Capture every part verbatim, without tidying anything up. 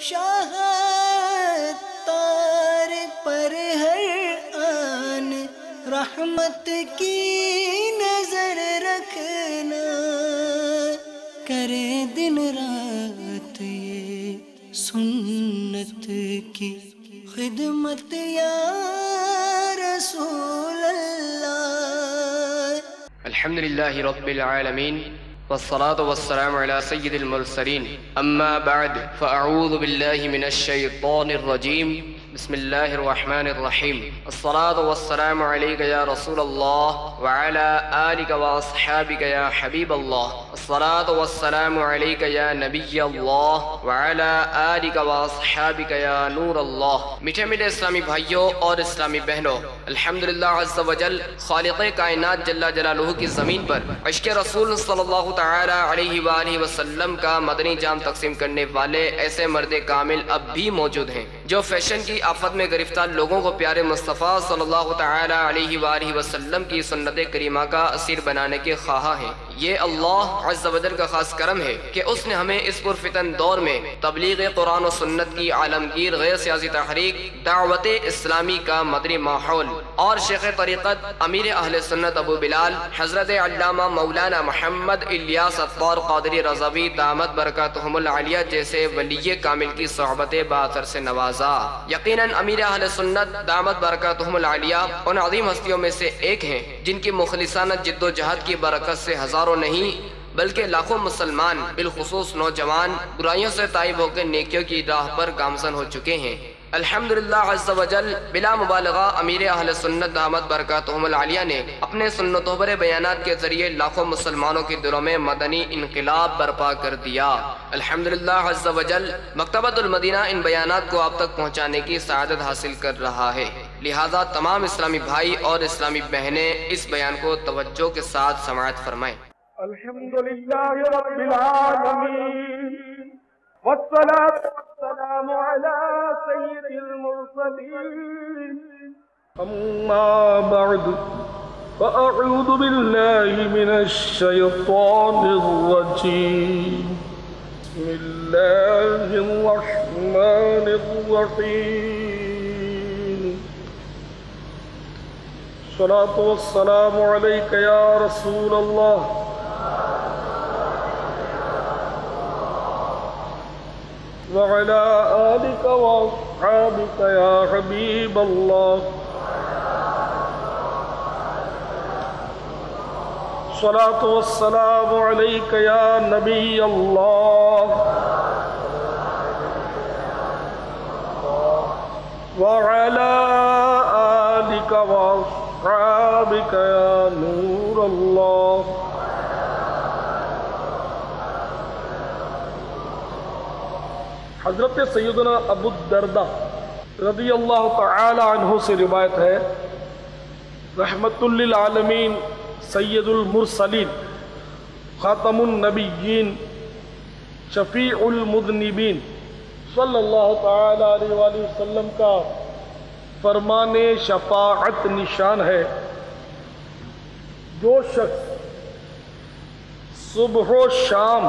شاہ تار پر ہر آن رحمت کی نظر رکھنا، کرے دن رات یہ سنت کی خدمت یا رسول اللہ۔ الحمدللہ رب العالمین والصلاة والسلام على سید المرسلین، اما بعد فاعوذ باللہ من الشیطان الرجیم، بسم اللہ الرحمن الرحیم۔ الصلاة والسلام علیک یا رسول اللہ وعلى آلک واصحابک یا حبیب اللہ، الصلاة والسلام علیک یا نبی اللہ وعلى آلک واصحابک یا نور اللہ۔ میٹھے میٹھے اسلامی بھائیوں اور اسلامی بہنوں، الحمدللہ عز و جل خالق کائنات جل جلالہ کی زمین پر عشق رسول صلی اللہ تعالی علیہ وآلہ وسلم کا مدنی جام تقسیم کرنے والے ایسے مرد کامل اب بھی موجود ہیں جو فیشن کی آفت میں گرفتار لوگوں کو پیارے مصطفیٰ صلی اللہ تعالی علیہ وآلہ وسلم کی سنت کریمہ کا اسیر بنانے کے خواہاں ہیں۔ یہ اللہ عز و جل کا خاص کرم ہے کہ اس نے ہمیں اس پرفتن دور میں تبلیغ قرآن و سنت کی عالمگیر غیر سیاسی تحریک دعوت اسلامی کا مدنی ماحول اور شیخ طریقت امیر اہل سنت ابو بلال حضرت علامہ مولانا محمد الیاس قادری رضوی دامت برکاتہم العالیہ جیسے ولی کامل کی صحبت باثر سے نوازا۔ یقیناً امیر اہل سنت دامت برکاتہم العالیہ ان عظیم ہستیوں میں سے ایک ہیں جن کی مخلصانہ جد و جہد کی برکت سے ہزاروں نہیں بلکہ لاکھوں مسلمان بالخصوص نوجوان برائیوں سے تائب ہو کے نیکیوں کی راہ پر گامزن ہو چکے ہیں۔ الحمدللہ عز و جل بلا مبالغہ امیر اہل سنت دامت برکاتہم العالیہ نے اپنے سنتوں پر بیانات کے ذریعے لاکھوں مسلمانوں کے دلوں میں مدنی انقلاب برپا کر دیا۔ الحمدللہ عز و جل مکتبۃ المدینہ ان بیانات کو آپ تک پہنچانے کی سعادت حاصل کر رہا ہے، لہذا تمام اسلامی بھائی اور اسلامی بہنیں اس بیان کو توجہ کے ساتھ سماعت فرمائیں۔ الحمدللہ رب العالمین والصلاة والسلام على سید المرسلین، اما بعد فاعوذ باللہ من الشیطان الرجیم، بسم اللہ الرحمن الرحیم، الصلاة والسلام علیک یا رسول اللہ وعلى آلك وأصحابك يا حبيب الله، الصلاة والسلام عليك يا نبي الله وعلى آلك وأصحابك يا نور الله۔ حضرت سیدنا ابو الدرداء رضی اللہ تعالی عنہ سے روایت ہے، رحمت للعالمین سید المرسلین خاتم النبیین شفیع المذنبین صلی اللہ تعالی علیہ وآلہ وسلم کا فرمان شفاعت نشان ہے، جو شخص صبح و شام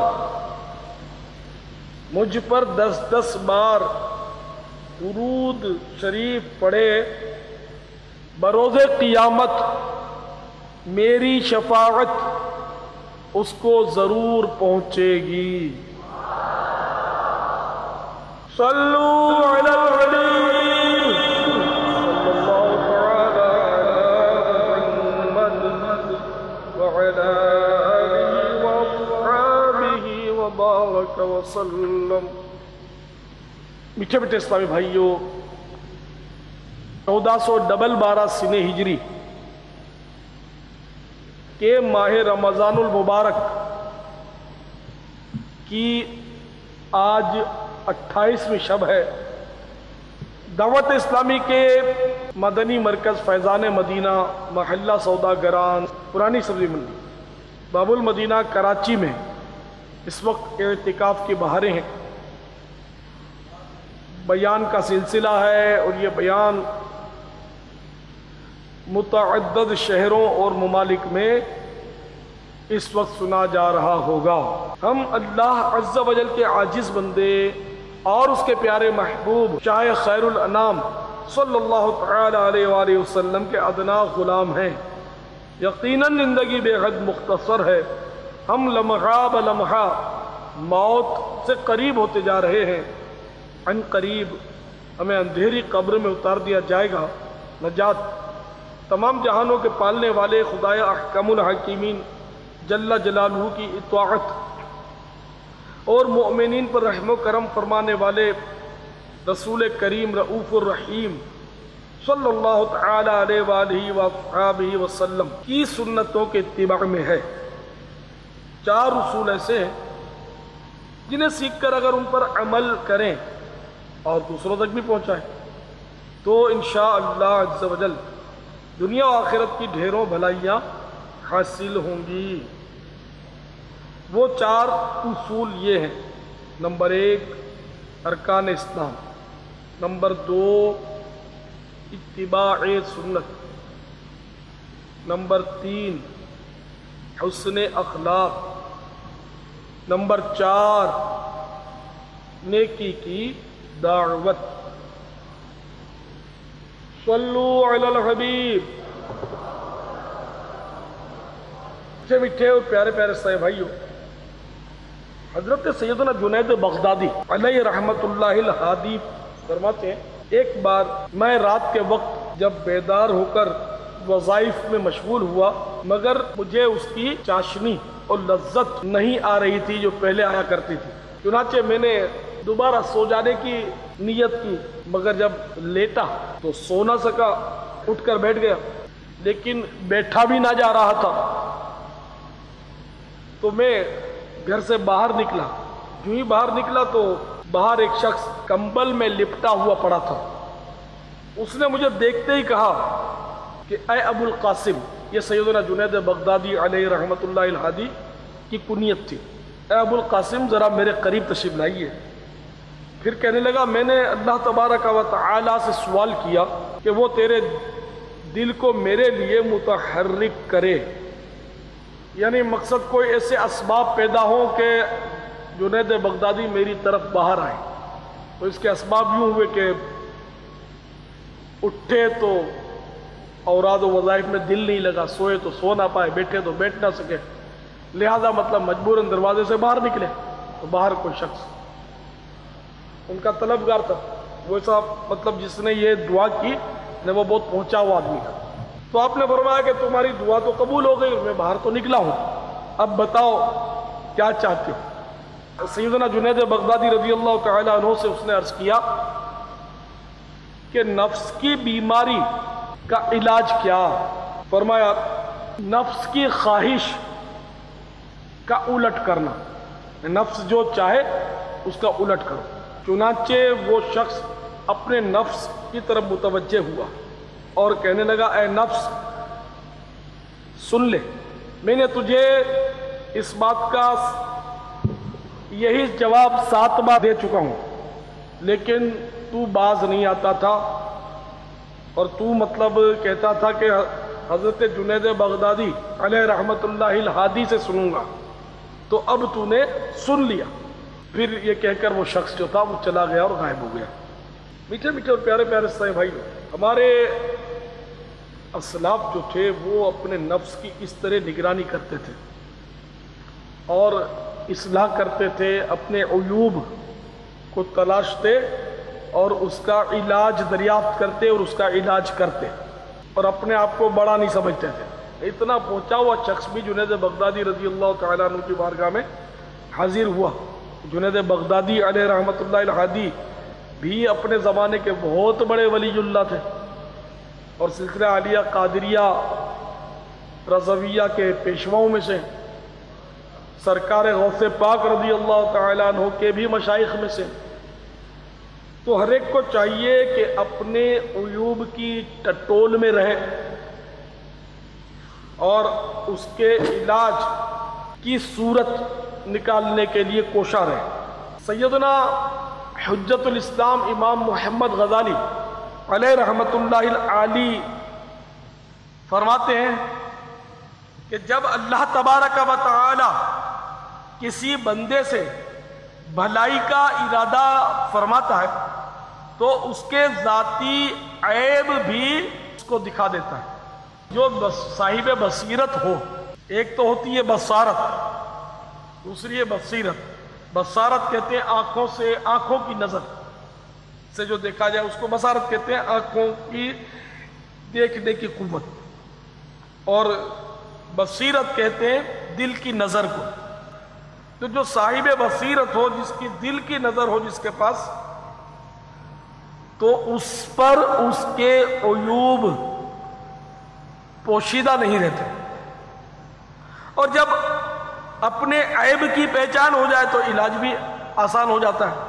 مجھ پر دس دس بار درود شریف پڑھے، بروز قیامت میری شفاعت اس کو ضرور پہنچے گی۔ صلو علی الحبیب صلی اللہ تعالی علی محمد وعلی آلہ وصحبہ وبارک وسلم۔ میٹھے میٹھے اسلامی بھائیوں، چودہ سو ڈبل بارہ سنہ ہجری کے ماہ رمضان المبارک کی آج اٹھائیسویں شب ہے۔ دعوت اسلامی کے مدنی مرکز فیضان مدینہ محلہ سوداگران پرانی سبزی منڈی باب المدینہ کراچی میں اس وقت اعتکاف کی بہاریں ہیں، بیان کا سلسلہ ہے، اور یہ بیان متعدد شہروں اور ممالک میں اس وقت سنا جا رہا ہوگا۔ ہم اللہ عز و جل کے عاجز بندے اور اس کے پیارے محبوب شاہ خیر الانام صلی اللہ تعالی علیہ وآلہ وسلم کے ادنا غلام ہیں۔ یقیناً زندگی بے حد مختصر ہے، ہم لمحہ بلمحہ موت سے قریب ہوتے جا رہے ہیں۔ عن قریب ہمیں اندھیری قبر میں اتار دیا جائے گا۔ نجات تمام جہانوں کے پالنے والے خدائے احکم الحکیمین جل جلالہ کی اطاعت اور مؤمنین پر رحم و کرم فرمانے والے رسول کریم رؤوف الرحیم صلی اللہ تعالی علیہ وآلہ وآلہ وسلم کی سنتوں کے اتباع میں ہے۔ چار اصول ایسے ہیں جنہیں سیکھ کر اگر ان پر عمل کریں اور دوسروں تک بھی پہنچائیں تو انشاءاللہ عز و جل دنیا و آخرت کی ڈھیروں بھلائیاں حاصل ہوں گی۔ وہ چار اصول یہ ہیں: نمبر ایک ارکان اسلام، نمبر دو اتباع سنت، نمبر تین حسن اخلاق، نمبر چار نیکی کی دعوت۔ صلو علی الحبیب۔ اچھے میٹھے اور پیارے پیارے صاحب بھائیو، حضرت سیدنا جنید بغدادی علیہ رحمت اللہ الہادی فرماتے ہیں، ایک بار میں رات کے وقت جب بیدار ہو کر وظائف میں مشغول ہوا مگر مجھے اس کی چاشنی اور لذت نہیں آ رہی تھی جو پہلے آیا کرتی تھی، چنانچہ میں نے دوبارہ سو جانے کی نیت کی مگر جب لیٹا تو سو نہ سکا، اٹھ کر بیٹھ گیا لیکن بیٹھا بھی نہ جا رہا تھا، تو میں گھر سے باہر نکلا۔ جو ہی باہر نکلا تو باہر ایک شخص کمبل میں لپٹا ہوا پڑا تھا۔ اس نے مجھے دیکھتے ہی کہا کہ اے ابو القاسم، یہ سیدنا جنید بغدادی علیہ رحمت اللہ الہادی کی کنیت تھی، اے ابو القاسم ذرا میرے قریب تشریف لائیے۔ پھر کہنے لگا میں نے اللہ تبارک و تعالی سے سوال کیا کہ وہ تیرے دل کو میرے لیے متحرک کرے، یعنی مقصد کوئی ایسے اسباب پیدا ہوں کہ جنید بغدادی میری طرف باہر آئے۔ تو اس کے اسباب یوں ہوئے کہ اٹھے تو اوراد و وظائف میں دل نہیں لگا، سوئے تو سو نہ پائے، بیٹھے تو بیٹھ نہ سکے، لہذا مطلب مجبوراً دروازے سے باہر نکلے تو باہر کوئی شخص ان کا طلبگار تھا، وہ ایسا مطلب جس نے یہ دعا کی نے وہ بہت پہنچا ہوا آدمی تھا۔ تو آپ نے فرمایا کہ تمہاری دعا تو قبول ہو گئی، میں باہر تو نکلا ہوں، اب بتاؤ کیا چاہتے ہو؟ سیدنا جنید بغدادی رضی اللہ تعالی عنہ سے اس نے عرض کیا کہ نفس کی بیماری کا علاج کیا؟ فرمایا نفس کی خواہش کا الٹ کرنا، نفس جو چاہے اس کا الٹ کرو۔ چنانچہ وہ شخص اپنے نفس کی طرف متوجہ ہوا اور کہنے لگا اے نفس سن لے، میں نے تجھے اس بات کا یہی جواب سات بار دے چکا ہوں لیکن تو باز نہیں آتا تھا اور تو مطلب کہتا تھا کہ حضرت جنید بغدادی علیہ رحمت اللہ الہادی سے سنوں گا، تو اب تو نے سن لیا۔ پھر یہ کہہ کر وہ شخص جو تھا وہ چلا گیا اور غائب ہو گیا۔ میٹھے میٹھے اور پیارے پیارے صاحب بھائی، ہمارے اسلاف جو تھے وہ اپنے نفس کی اس طرح نگرانی کرتے تھے اور اصلاح کرتے تھے، اپنے عیوب کو تلاشتے اور اس کا علاج دریافت کرتے اور اس کا علاج کرتے اور اپنے آپ کو بڑا نہیں سمجھتے تھے۔ اتنا پہنچا ہوا شخص بھی جنید بغدادی رضی اللہ تعالیٰ عنہ کی بارگاہ میں حاضر ہوا۔ جنید بغدادی علیہ رحمت اللہ الہادی بھی اپنے زمانے کے بہت بڑے ولی اللہ تھے اور سلسلہ عالیہ قادریہ رضویہ کے پیشواؤں میں سے، سرکار غوث پاک رضی اللہ تعالیٰ عنہ کے بھی مشائخ میں سے۔ تو ہر ایک کو چاہیے کہ اپنے عیوب کی ٹٹول میں رہے اور اس کے علاج کی صورت نکالنے کے لیے کوشاں رہے۔ سیدنا حجت الاسلام امام محمد غزالی علیہ رحمت اللہ العالی فرماتے ہیں کہ جب اللہ تبارک و تعالی کسی بندے سے بھلائی کا ارادہ فرماتا ہے تو اس کے ذاتی عیب بھی اس کو دکھا دیتا ہے. جو صاحب بصیرت ہو، ایک تو ہوتی ہے بصارت، دوسری ہے بصیرت. بصارت کہتے ہیں آنکھوں سے، آنکھوں کی نظر سے جو دیکھا جائے اس کو بصارت کہتے ہیں، آنکھوں کی دیکھنے کی قوت. اور بصیرت کہتے ہیں دل کی نظر کو. تو جو صاحب بصیرت ہو، جس کی دل کی نظر ہو جس کے پاس، تو اس پر اس کے عیوب پوشیدہ نہیں رہتے. اور جب اپنے عیب کی پہچان ہو جائے تو علاج بھی آسان ہو جاتا ہے.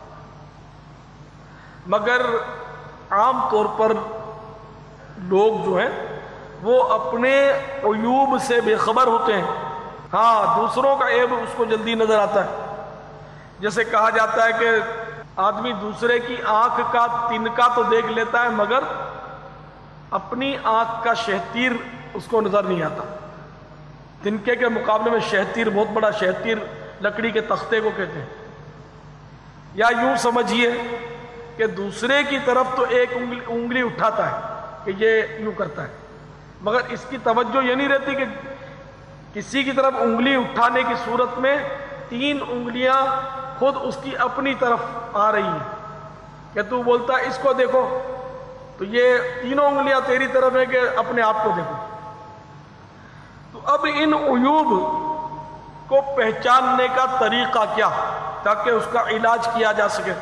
مگر عام طور پر لوگ جو ہیں وہ اپنے عیوب سے بے خبر ہوتے ہیں. ہاں، دوسروں کا عیب اس کو جلدی نظر آتا ہے. جیسے کہا جاتا ہے کہ آدمی دوسرے کی آنکھ کا تنکا تو دیکھ لیتا ہے مگر اپنی آنکھ کا شہتیر اس کو نظر نہیں آتا. تنکے کے مقابلے میں شہتیر، بہت بڑا شہتیر لکڑی کے تختے کو کہتے ہیں. یا یوں سمجھیے کہ دوسرے کی طرف تو ایک انگلی انگلی اٹھاتا ہے کہ یہ یوں کرتا ہے، مگر اس کی توجہ یہ نہیں رہتی کہ کسی کی طرف انگلی اٹھانے کی صورت میں تین انگلیاں خود اس کی اپنی طرف آ رہی ہیں. کہ تو بولتا ہے اس کو دیکھو تو یہ تینوں انگلیاں تیری طرف ہے کہ اپنے آپ کو دیکھو. تو اب ان عیوب کو پہچاننے کا طریقہ کیا تاکہ اس کا علاج کیا جا سکے؟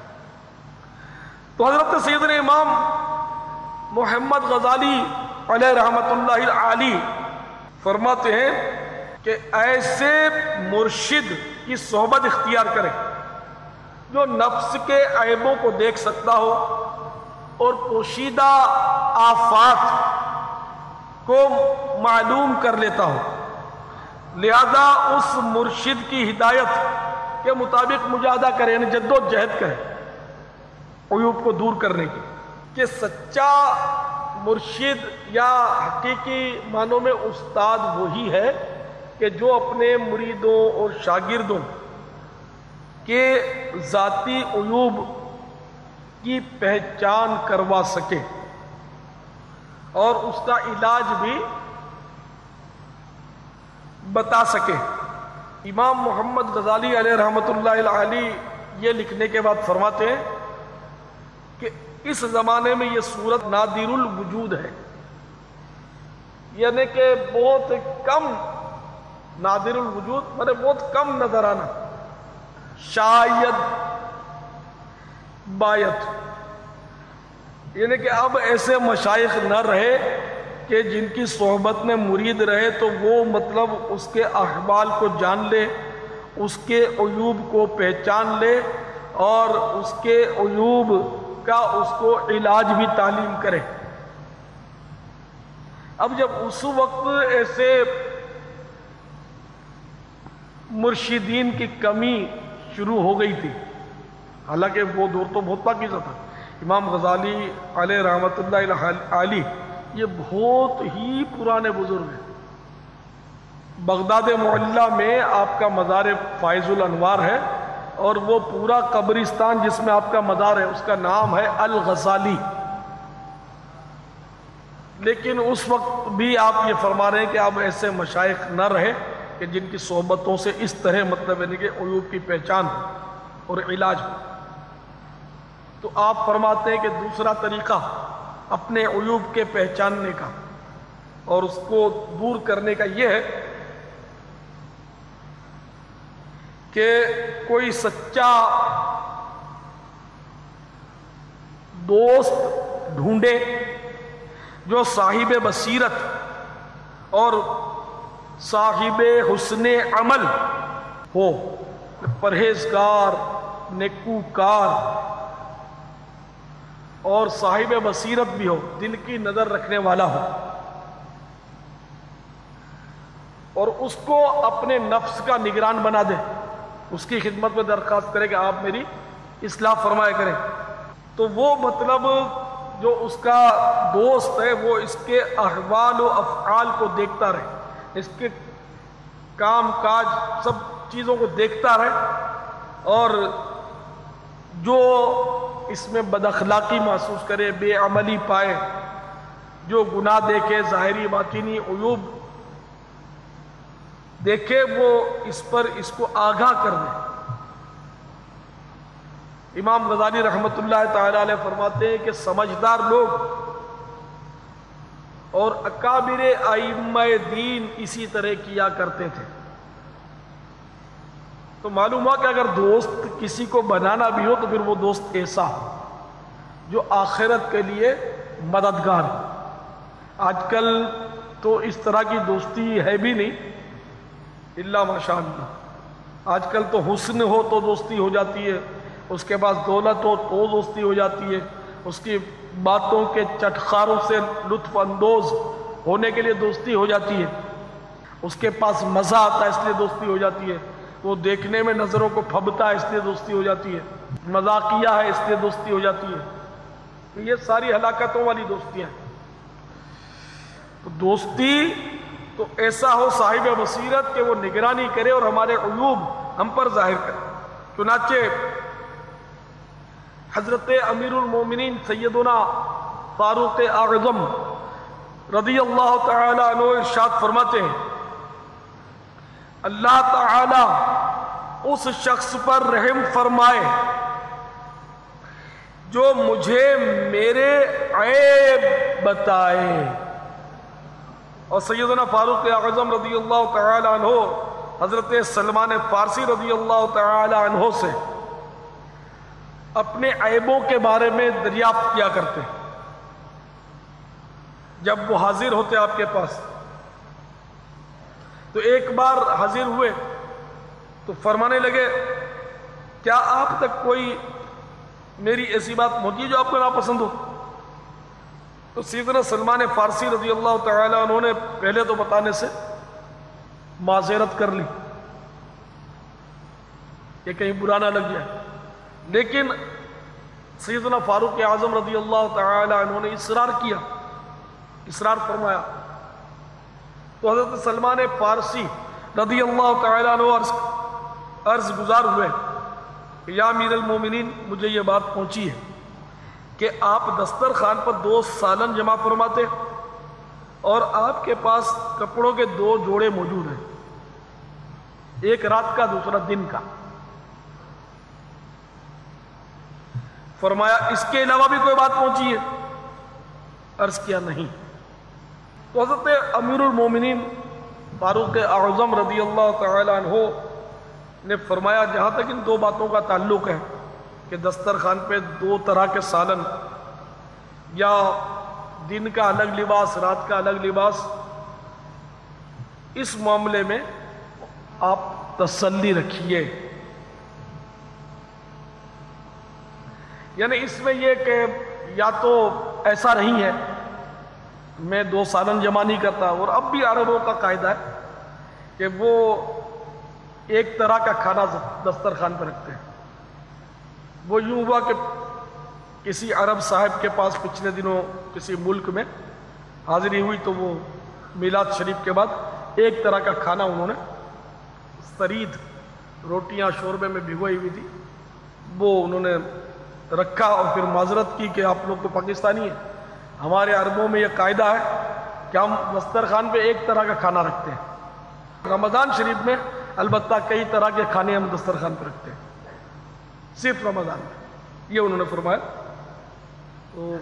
تو حضرت سیدنا امام محمد غزالی علیہ رحمت اللہ علی فرماتے ہیں کہ ایسے مرشد کی صحبت اختیار کرے جو نفس کے عیبوں کو دیکھ سکتا ہو اور پوشیدہ آفات کو معلوم کر لیتا ہو. لہذا اس مرشد کی ہدایت کے مطابق مجاہدہ کرے، یعنی جد و جہد کرے عیوب کو دور کرنے کی. کہ سچا مرشد یا حقیقی معنوں میں استاد وہی ہے کہ جو اپنے مریدوں اور شاگردوں کے ذاتی عیوب کی پہچان کروا سکے اور اس کا علاج بھی بتا سکے. امام محمد غزالی علیہ رحمت اللہ علیہ یہ لکھنے کے بعد فرماتے ہیں کہ اس زمانے میں یہ صورت نادر الوجود ہے، یعنی کہ بہت کم، نادر الوجود مطلب بہت کم نظر آنا، شاید بایت، یعنی کہ اب ایسے مشائخ نہ رہے کہ جن کی صحبت میں مرید رہے تو وہ مطلب اس کے احوال کو جان لے، اس کے عیوب کو پہچان لے اور اس کے عیوب کا اس کو علاج بھی تعلیم کرے. اب جب اس وقت ایسے مرشدین کی کمی شروع ہو گئی تھی، حالانکہ وہ دور تو بہت پاکیزہ تھا. امام غزالی علیہ رحمت اللہ علی یہ بہت ہی پرانے بزرگ ہیں. بغداد معلیٰ میں آپ کا مزار فائز الانوار ہے اور وہ پورا قبرستان جس میں آپ کا مزار ہے اس کا نام ہے الغزالی. لیکن اس وقت بھی آپ یہ فرما رہے ہیں کہ اب ایسے مشائخ نہ رہے کہ جن کی صحبتوں سے اس طرح مطلب ہے کہ عیوب کی پہچان اور علاج ہو. تو آپ فرماتے ہیں کہ دوسرا طریقہ اپنے عیوب کے پہچاننے کا اور اس کو دور کرنے کا یہ ہے کہ کوئی سچا دوست ڈھونڈے جو صاحب بصیرت اور صاحب حسن عمل ہو، پرہیزگار، نیکوکار اور صاحب بصیرت بھی ہو، دل کی نظر رکھنے والا ہو، اور اس کو اپنے نفس کا نگران بنا دے، اس کی خدمت میں درخواست کرے کہ آپ میری اصلاح فرمایا کریں. تو وہ مطلب جو اس کا دوست ہے وہ اس کے احوال و افعال کو دیکھتا رہے، اس کے کام کاج سب چیزوں کو دیکھتا رہے اور جو اس میں بد اخلاقی محسوس کرے، بے عملی پائے، جو گناہ دیکھے، ظاہری باطنی عیوب دیکھے، وہ اس پر اس کو آگاہ کر دے۔ امام غزالی رحمت اللہ تعالی علیہ فرماتے ہیں کہ سمجھدار لوگ اور اکابر ائمہ دین اسی طرح کیا کرتے تھے۔ تو معلوم ہوا کہ اگر دوست کسی کو بنانا بھی ہو تو پھر وہ دوست ایسا جو آخرت کے لیے مددگار ہو۔ آج کل تو اس طرح کی دوستی ہے بھی نہیں الا ماشاء اللہ۔ آج کل تو حسن ہو تو دوستی ہو جاتی ہے، اس کے پاس دولت ہو تو دوستی ہو جاتی ہے، اس کی باتوں کے چٹخاروں سے لطف اندوز ہونے کے لیے دوستی ہو جاتی ہے، اس کے پاس مزہ آتا ہے اس لیے دوستی ہو جاتی ہے، وہ دیکھنے میں نظروں کو پھبتا ہے اس لیے دوستی ہو جاتی ہے، مذاقیہ ہے اس لیے دوستی ہو جاتی ہے۔ یہ ساری ہلاکتوں والی دوستیاں ہیں۔ تو دوستی تو ایسا ہو صاحب بصیرت کہ وہ نگرانی کرے اور ہمارے عیوب ہم پر ظاہر کرے۔ چنانچہ حضرت امیر المومنین سیدنا فاروق اعظم رضی اللہ تعالی عنہ ارشاد فرماتے ہیں، اللہ تعالی اس شخص پر رحم فرمائے جو مجھے میرے عیب بتائے۔ اور سیدنا فاروق اعظم رضی اللہ تعالی عنہ حضرت سلمان فارسی رضی اللہ تعالی عنہ سے اپنے عیبوں کے بارے میں دریافت کیا کرتے، جب وہ حاضر ہوتے آپ کے پاس تو ایک بار حاضر ہوئے تو فرمانے لگے، کیا آپ تک کوئی میری ایسی بات پہنچی ہے جو آپ کو ناپسند ہو؟ تو سیدنا سلمان فارسی رضی اللہ تعالی عنہ نے پہلے تو بتانے سے معذرت کر لی کہ کہیں برا نہ لگ جائے، لیکن سیدنا فاروق اعظم رضی اللہ تعالی عنہ نے اصرار کیا، اصرار فرمایا۔ تو حضرت سلمان فارسی رضی اللہ تعالی عنہ عرض, عرض گزار ہوئے کہ یا امیر المومنین، مجھے یہ بات پہنچی ہے کہ آپ دسترخوان پر دو سالن جمع فرماتے اور آپ کے پاس کپڑوں کے دو جوڑے موجود ہیں، ایک رات کا دوسرا دن کا۔ فرمایا اس کے علاوہ بھی کوئی بات پہنچی ہے؟ عرض کیا نہیں۔ تو حضرت امیر المومنین فاروق اعظم رضی اللہ تعالی عنہ نے فرمایا جہاں تک ان دو باتوں کا تعلق ہے کہ دسترخوان پہ دو طرح کے سالن یا دن کا الگ لباس رات کا الگ لباس، اس معاملے میں آپ تسلی رکھیے، یعنی اس میں یہ کہ یا تو ایسا نہیں ہے میں دو سالن جمع نہیں کرتا، اور اب بھی عربوں کا قاعدہ ہے کہ وہ ایک طرح کا کھانا دسترخوان پہ رکھتے ہیں۔ وہ یوں ہوا کہ کسی عرب صاحب کے پاس پچھلے دنوں کسی ملک میں حاضری ہوئی تو وہ میلاد شریف کے بعد ایک طرح کا کھانا انہوں نے سرید روٹیاں شوربے میں بھگوئی ہوئی تھی وہ انہوں نے رکھا، اور پھر معذرت کی کہ آپ لوگ تو پاکستانی ہیں، ہمارے عربوں میں یہ قاعدہ ہے کہ ہم دسترخوان پہ ایک طرح کا کھانا رکھتے ہیں، رمضان شریف میں البتہ کئی طرح کے کھانے ہم دسترخوان پہ رکھتے ہیں، صرف رمضان میں، یہ انہوں نے فرمایا۔ تو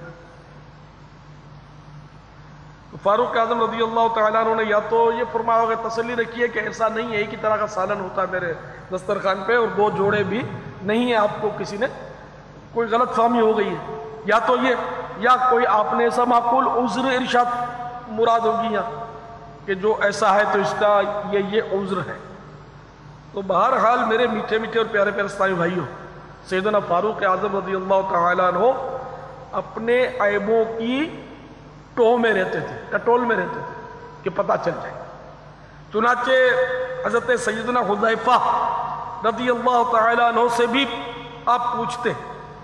فاروق اعظم رضی اللہ تعالیٰ عنہ نے یا تو یہ فرمایا ہوگا تسلی رکھیے کہ ایسا نہیں ہے، ایک ہی طرح کا سالن ہوتا ہے میرے دسترخوان پہ اور دو جوڑے بھی نہیں ہیں، آپ کو کسی نے کوئی غلط فہمی ہو گئی ہے، یا تو یہ یا کوئی آپ نے ایسا معقول عذر ارشاد مراد ہوگی یا کہ جو ایسا ہے تو اس کا یہ یہ عذر ہے۔ تو بہرحال میرے میٹھے میٹھے اور پیارے پیارے اسلامی بھائیوں، سیدنا فاروق اعظم رضی اللہ تعالیٰ عنہ اپنے عیبوں کی ٹوہ میں رہتے تھے، کٹول میں رہتے تھے کہ پتہ چل جائے۔ چنانچہ حضرت سیدنا حذیفہ رضی اللہ تعالیٰ عنہ سے بھی آپ پوچھتے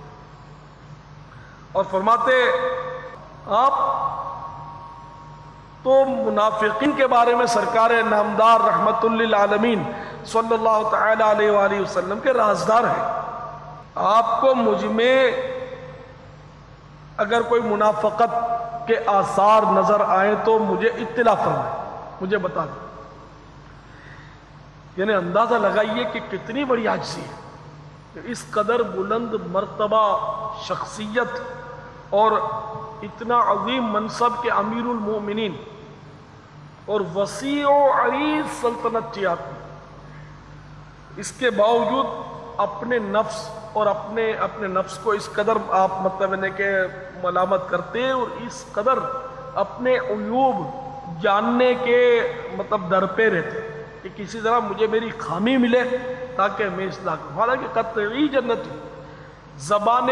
اور فرماتے آپ تو منافقین کے بارے میں سرکار نامدار رحمت للعالمین صلی اللہ تعالی علیہ وآلہ وسلم کے رازدار ہیں. آپ کو مجھ میں اگر کوئی منافقت کے آثار نظر آئیں تو مجھے اطلاع فرمائیں، مجھے بتا دیں. یعنی اندازہ لگائیے کہ کتنی بڑی عاجزی ہے کہ اس قدر بلند مرتبہ شخصیت اور اتنا عظیم منصب کے امیر المومنین اور وسیع و عریض سلطنت تھی آپ کی، اس کے باوجود اپنے نفس اور اپنے اپنے نفس کو اس قدر آپ مطلب ہے کہ ملامت کرتے اور اس قدر اپنے عیوب جاننے کے مطلب در پہ رہتے کہ کسی طرح مجھے میری خامی ملے تاکہ میں اصلاح کروں. حالانکہ قطعی جنتی زبان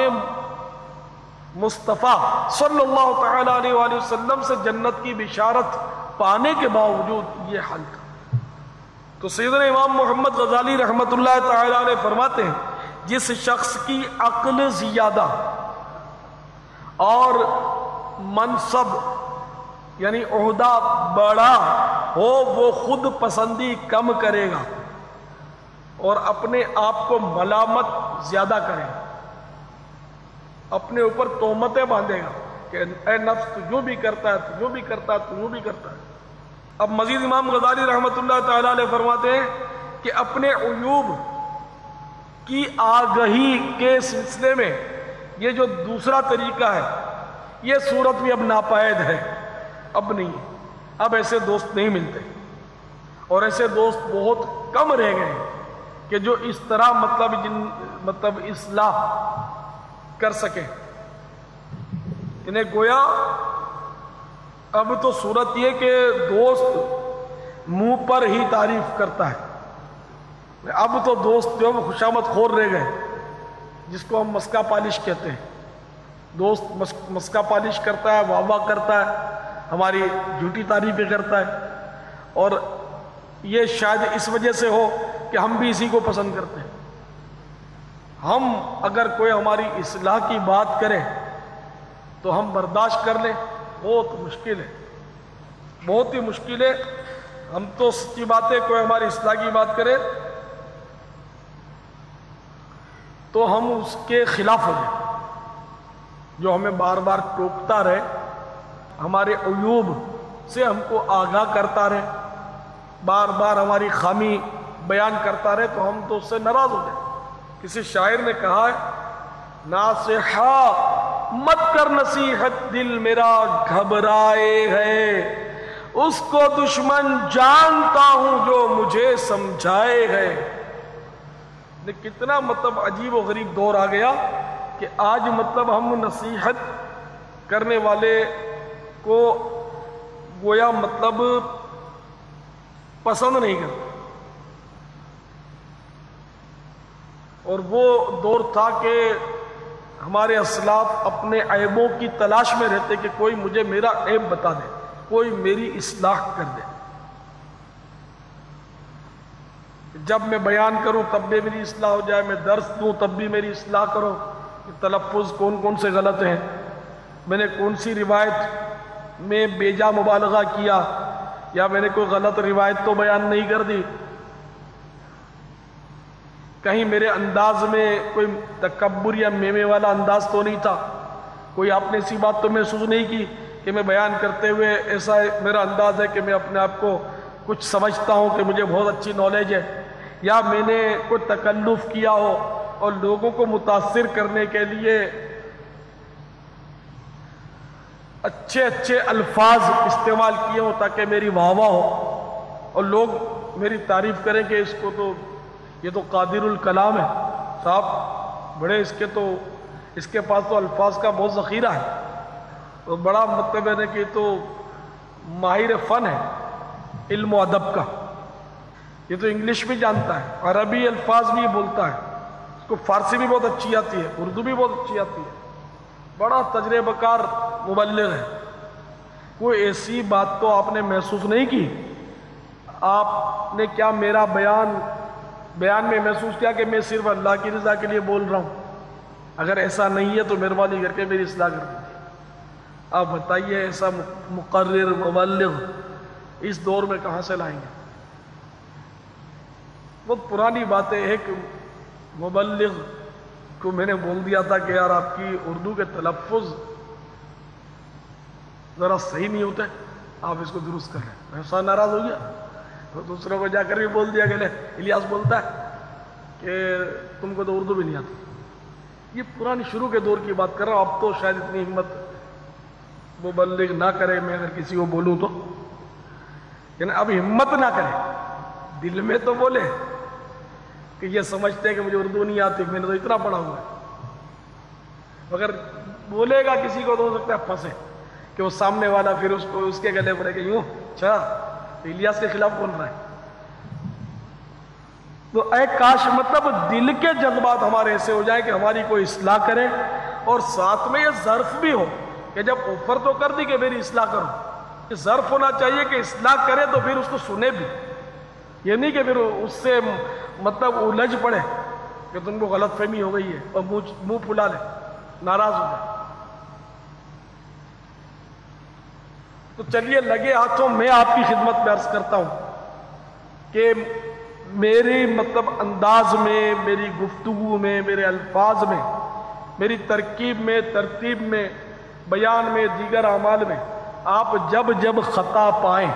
مصطفیٰ صلی اللہ تعالی علیہ وآلہ وسلم سے جنت کی بشارت پانے کے باوجود یہ حل تھا. تو سیدنا امام محمد غزالی رحمۃ اللہ تعالی علیہ فرماتے ہیں جس شخص کی عقل زیادہ اور منصب یعنی عہدہ بڑا ہو وہ خود پسندی کم کرے گا اور اپنے آپ کو ملامت زیادہ کرے گا، اپنے اوپر تہمتیں باندھے گا کہ اے نفس تو یوں بھی کرتا ہے تو یوں بھی کرتا ہے تو یوں بھی کرتا ہے. اب مزید امام غزالی رحمۃ اللہ تعالی علیہ فرماتے ہیں کہ اپنے عیوب کی آگہی کے سلسلے میں یہ جو دوسرا طریقہ ہے یہ صورت بھی اب ناپید ہے، اب نہیں ہے. اب ایسے دوست نہیں ملتے اور ایسے دوست بہت کم رہ گئے ہیں کہ جو اس طرح مطلب جن مطلب اصلاح کر سکے. انہیں گویا اب تو صورت یہ کہ دوست منہ پر ہی تعریف کرتا ہے. اب تو دوست جو خوشامد خور رہ گئے جس کو ہم مسکا پالش کہتے ہیں. دوست مسکا پالش کرتا ہے، واہ واہ کرتا ہے، ہماری جھوٹی تعریفیں کرتا ہے، اور یہ شاید اس وجہ سے ہو کہ ہم بھی اسی کو پسند کرتے ہیں. ہم اگر کوئی ہماری اصلاح کی بات کرے تو ہم برداشت کر لیں، بہت مشکل ہے، بہت ہی مشکل ہے. ہم تو سچی بات ہے کوئی ہماری اصلاح کی بات کرے تو ہم اس کے خلاف ہو جائیں. جو ہمیں بار بار ٹوکتا رہے، ہمارے عیوب سے ہم کو آگاہ کرتا رہے، بار بار ہماری خامی بیان کرتا رہے تو ہم تو اس سے ناراض ہو جائیں. کسی شاعر نے کہا ہے ناصحا مت کر نصیحت دل میرا گھبرائے ہے، اس کو دشمن جانتا ہوں جو مجھے سمجھائے ہے. کتنا مطلب عجیب و غریب دور آ گیا کہ آج مطلب ہم نصیحت کرنے والے کو گویا مطلب پسند نہیں کرتے. اور وہ دور تھا کہ ہمارے اسلاف اپنے عیبوں کی تلاش میں رہتے کہ کوئی مجھے میرا عیب بتا دے، کوئی میری اصلاح کر دے. جب میں بیان کروں تب بھی میری اصلاح ہو جائے، میں درس دوں تب بھی میری اصلاح کرو کہ تلفظ کون کون سے غلط ہیں، میں نے کون سی روایت میں بیجا مبالغہ کیا یا میں نے کوئی غلط روایت تو بیان نہیں کر دی، کہیں میرے انداز میں کوئی تکبر یا میمے والا انداز تو نہیں تھا، کوئی آپ نے ایسی بات تو محسوس نہیں کی کہ میں بیان کرتے ہوئے ایسا میرا انداز ہے کہ میں اپنے آپ کو کچھ سمجھتا ہوں کہ مجھے بہت اچھی نالج ہے، یا میں نے کوئی تکلف کیا ہو اور لوگوں کو متاثر کرنے کے لیے اچھے اچھے الفاظ استعمال کیے ہوں تاکہ میری واہ واہ ہو اور لوگ میری تعریف کریں کہ اس کو تو یہ تو قادر الکلام ہے صاحب، بڑے اس کے تو اس کے پاس تو الفاظ کا بہت ذخیرہ ہے، تو بڑا مطلب ہے کہ تو ماہر فن ہے علم و ادب کا، یہ تو انگلش بھی جانتا ہے، عربی الفاظ بھی بولتا ہے، اس کو فارسی بھی بہت اچھی آتی ہے، اردو بھی بہت اچھی آتی ہے، بڑا تجربہ کار مبلغ ہے. کوئی ایسی بات تو آپ نے محسوس نہیں کی. آپ نے کیا میرا بیان بیان میں محسوس کیا کہ میں صرف اللہ کی رضا کے لیے بول رہا ہوں؟ اگر ایسا نہیں ہے تو مہربانی کر کے میری اصلاح کر دیجیے. آپ بتائیے ایسا مقرر مبلغ اس دور میں کہاں سے لائیں گے؟ بہت پرانی بات ہے، ایک مبلغ کو میں نے بول دیا تھا کہ یار آپ کی اردو کے تلفظ ذرا صحیح نہیں ہوتے، آپ اس کو درست کر لیں۔ ایسا ناراض ہو گیا، تو دوسروں کو جا کر بھی بول دیا کہ لے الیاس بولتا ہے کہ تم کو تو اردو بھی نہیں آتی۔ یہ پرانی شروع کے دور کی بات کر رہا ہوں، اب تو شاید اتنی ہمت مبلغ نہ کرے، میں اگر کسی کو بولوں تو یعنی اب ہمت نہ کرے، دل میں تو بولے کہ یہ سمجھتے ہیں کہ مجھے اردو نہیں آتی، میں نے تو اتنا پڑھا ہوا ہے، مگر بولے گا کسی کو تو ہو سکتا ہے پھنسے کہ وہ سامنے والا پھر اس کو اس کے گلے پڑے کہ یوں اچھا الیاس کے خلاف بول رہا ہے۔ تو اے کاش مطلب دل کے جذبات ہمارے ایسے ہو جائیں کہ ہماری کوئی اصلاح کرے، اور ساتھ میں یہ ظرف بھی ہو کہ جب آفر تو کر دی کہ میری اصلاح کرو، یہ ظرف ہونا چاہیے کہ اصلاح کرے تو پھر اس کو سنے بھی، یہ نہیں کہ پھر اس سے مطلب الجھ پڑے کہ تم کو غلط فہمی ہو گئی ہے اور منہ پھلا لے، ناراض ہو جائے۔ تو چلیے لگے ہاتھوں میں آپ کی خدمت میں عرض کرتا ہوں کہ میری مطلب انداز میں، میری گفتگو میں، میرے الفاظ میں، میری ترکیب میں، ترتیب میں، بیان میں، دیگر اعمال میں آپ جب جب خطا پائیں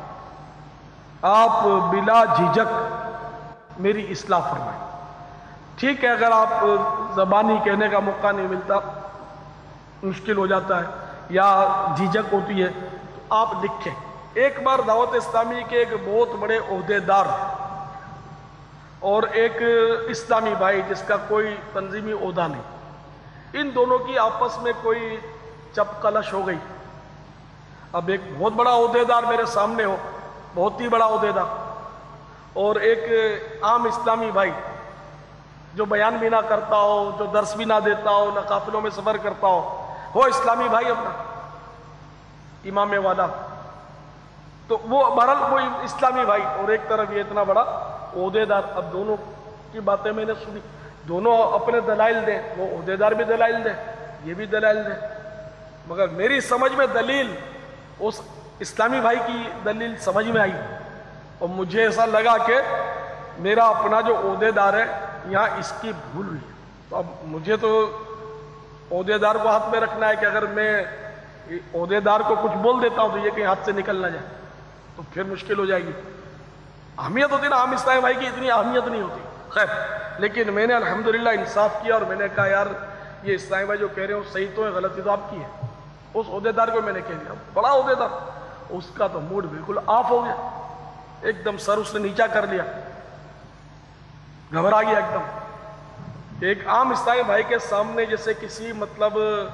آپ بلا جھجک میری اصلاح فرمائیں۔ ٹھیک ہے اگر آپ زبانی کہنے کا موقع نہیں ملتا، مشکل ہو جاتا ہے یا جھجک ہوتی ہے، تو آپ لکھیں۔ ایک بار دعوت اسلامی کے ایک بہت بڑے عہدے دار اور ایک اسلامی بھائی جس کا کوئی تنظیمی عہدہ نہیں، ان دونوں کی آپس میں کوئی چپ کلش ہو گئی۔ اب ایک بہت بڑا عہدے دار میرے سامنے ہو، بہت ہی بڑا عہدے دار، اور ایک عام اسلامی بھائی جو بیان بھی نہ کرتا ہو، جو درس بھی نہ دیتا ہو، نہ قافلوں میں سفر کرتا ہو، وہ اسلامی بھائی اپنا امام والا، تو وہ بہرحال وہ اسلامی بھائی، اور ایک طرف یہ اتنا بڑا عہدے دار۔ اب دونوں کی باتیں میں نے سنی، دونوں اپنے دلائل دیں، وہ عہدے دار بھی دلائل دیں، یہ بھی دلائل دیں، مگر میری سمجھ میں دلیل اس اسلامی بھائی کی دلیل سمجھ میں آئی، اور مجھے ایسا لگا کہ میرا اپنا جو عہدے دار ہے یہاں اس کی بھول ہوئی ہے۔ تو اب مجھے تو عہدے دار کو ہاتھ میں رکھنا ہے کہ اگر میں عہدے دار کو کچھ بول دیتا ہوں تو یہ کہیں ہاتھ سے نکل نہ جائے، تو پھر مشکل ہو جائے گی۔ اہمیت ہوتی نا، عام اسلامی بھائی کی اتنی اہمیت نہیں ہوتی، خیر لیکن میں نے الحمدللہ انصاف کیا اور میں نے کہا یار یہ اسلامی بھائی جو کہہ رہے ہو صحیح تو ہے، غلطی تو آپ کی ہے۔ اس عہدے دار کو میں نے کہہ دیا، بڑا عہدے دار، اس کا تو موڈ بالکل آف ہو گیا، ایک دم سر اس نے نیچا کر لیا، گھبرا گیا ایک دم۔ ایک عام اسلامی بھائی کے سامنے جیسے کسی مطلب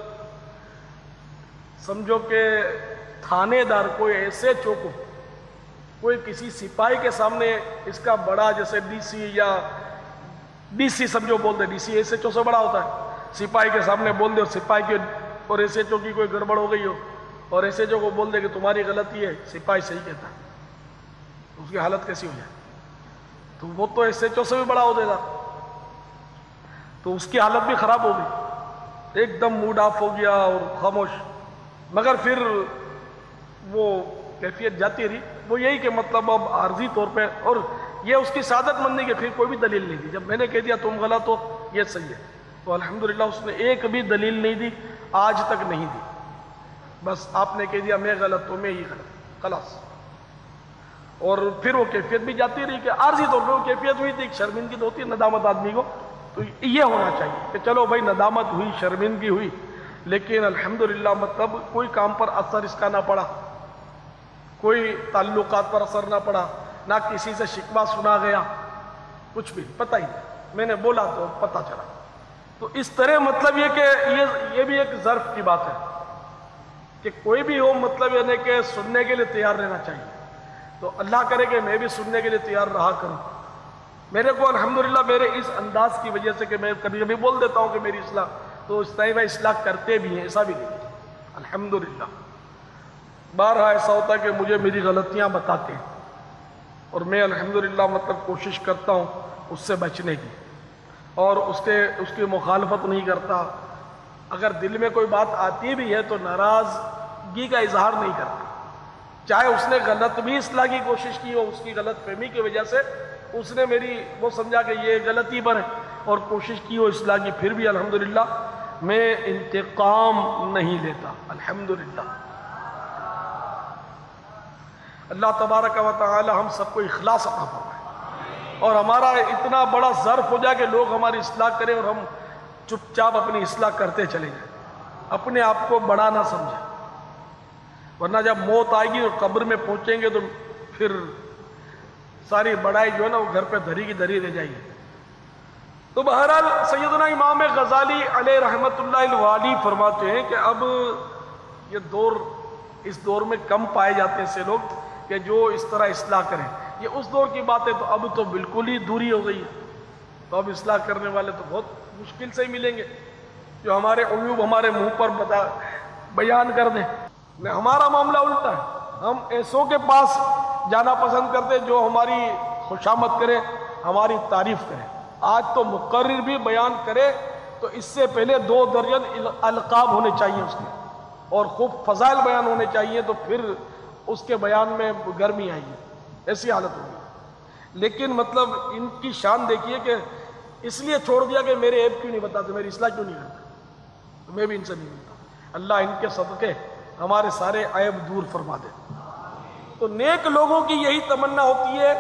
سمجھو کہ تھانے دار کوئی ایسے چوکو، کوئی کسی سپاہی کے سامنے اس کا بڑا جیسے ڈی سی یا ڈی سی سمجھو بول دے، D C S H O سے بڑا ہوتا ہے، سپاہی کے سامنے بول دے اور سپاہی کے اور ایس ایچ او کی کوئی گڑبڑ ہو گئی ہو اور ایس ایچ او کو بول دے کہ تمہاری غلطی ہے، سپاہی صحیح کہتا ہے، اس کی حالت کیسی ہو جائے؟ تو وہ تو ایس ایچ او سے بھی بڑا ہو دے گا، تو اس کی حالت بھی خراب ہو گئی، ایک دم موڈ آف ہو گیا اور خاموش۔ مگر پھر وہ کیفیت جاتی رہی، وہ یہی کہ مطلب اب عارضی طور پہ، اور یہ اس کی سعادت مندی کہ پھر کوئی بھی دلیل نہیں دی، جب میں نے کہہ دیا تم غلط ہو یہ صحیح ہے، تو الحمدللہ اس نے ایک بھی دلیل نہیں دی، آج تک نہیں دی، بس آپ نے کہہ دیا میں غلط ہوں، میں ہی غلط، خلاص۔ اور پھر وہ کیفیت بھی جاتی رہی کہ عارضی طور پہ وہ کیفیت ہوئی تھی، شرمندگی تو ہوتی ہے ندامت آدمی کو، تو یہ ہونا چاہیے کہ چلو بھائی ندامت ہوئی، شرمندگی ہوئی، لیکن الحمدللہ مطلب کوئی کام پر اثر اس کا نہ پڑا، کوئی تعلقات پر اثر نہ پڑا، نہ کسی سے شکوہ سنا گیا، کچھ بھی پتہ ہی نہیں، میں نے بولا تو پتہ چلا۔ تو اس طرح مطلب یہ کہ یہ یہ بھی ایک ظرف کی بات ہے کہ کوئی بھی ہو مطلب یعنی کہ سننے کے لیے تیار رہنا چاہیے، تو اللہ کرے کہ میں بھی سننے کے لیے تیار رہا کروں۔ میرے کو الحمدللہ میرے اس انداز کی وجہ سے کہ میں کبھی کبھی بول دیتا ہوں کہ میری اصلاح، تو اسلامی بھائی اصلاح کرتے بھی ہیں، ایسا بھی نہیں الحمدللہ۔ بارہا ایسا ہوتا ہے کہ مجھے میری غلطیاں بتاتے ہیں اور میں الحمدللہ مطلب کوشش کرتا ہوں اس سے بچنے کی، اور اس کے اس کی مخالفت نہیں کرتا۔ اگر دل میں کوئی بات آتی بھی ہے تو ناراضگی کا اظہار نہیں کرتا، چاہے اس نے غلط بھی اصلاح کی کوشش کی ہو، اس کی غلط فہمی کی وجہ سے اس نے میری وہ سمجھا کہ یہ غلطی پر ہے اور کوشش کی وہ اصلاح کی، پھر بھی الحمدللہ میں انتقام نہیں لیتا الحمدللہ۔ اللہ تبارک و تعالی ہم سب کو اخلاص عطا فرمائے اور ہمارا اتنا بڑا ظرف ہو جائے کہ لوگ ہماری اصلاح کریں اور ہم چپ چاپ اپنی اصلاح کرتے چلے جائیں، اپنے آپ کو بڑا نہ سمجھیں، ورنہ جب موت آئے گی اور قبر میں پہنچیں گے تو پھر ساری بڑائی جو ہے نا وہ گھر پہ دھری کی دھری رہ جائے گی۔ تو بہرحال سیدنا امام غزالی علیہ رحمت اللہ الوالی فرماتے ہیں کہ اب یہ دور اس دور میں کم پائے جاتے ہیں ایسے لوگ کہ جو اس طرح اصلاح کریں، یہ اس دور کی بات ہے، تو اب تو بالکل ہی دوری ہو گئی ہے، تو اب اصلاح کرنے والے تو بہت مشکل سے ہی ملیں گے جو ہمارے عیوب ہمارے منہ پر بتا بیان کر دیں۔ ہمارا معاملہ الٹا ہے، ہم ایسوں کے پاس جانا پسند کرتے جو ہماری خوشامد کرے، ہماری تعریف کرے۔ آج تو مقرر بھی بیان کرے تو اس سے پہلے دو درجن القاب ہونے چاہیے اس کے، اور خوب فضائل بیان ہونے چاہیے، تو پھر اس کے بیان میں گرمی آئے گی، ایسی حالت ہوگی۔ لیکن مطلب ان کی شان دیکھیے کہ اس لیے چھوڑ دیا کہ میرے عیب کیوں نہیں بتاتے، میری اصلاح کیوں نہیں کرتے، میں بھی ان سے نہیں ملتا۔ اللہ ان کے صدقے ہمارے سارے عیب دور فرما دے۔ تو نیک لوگوں کی یہی تمنا ہوتی ہے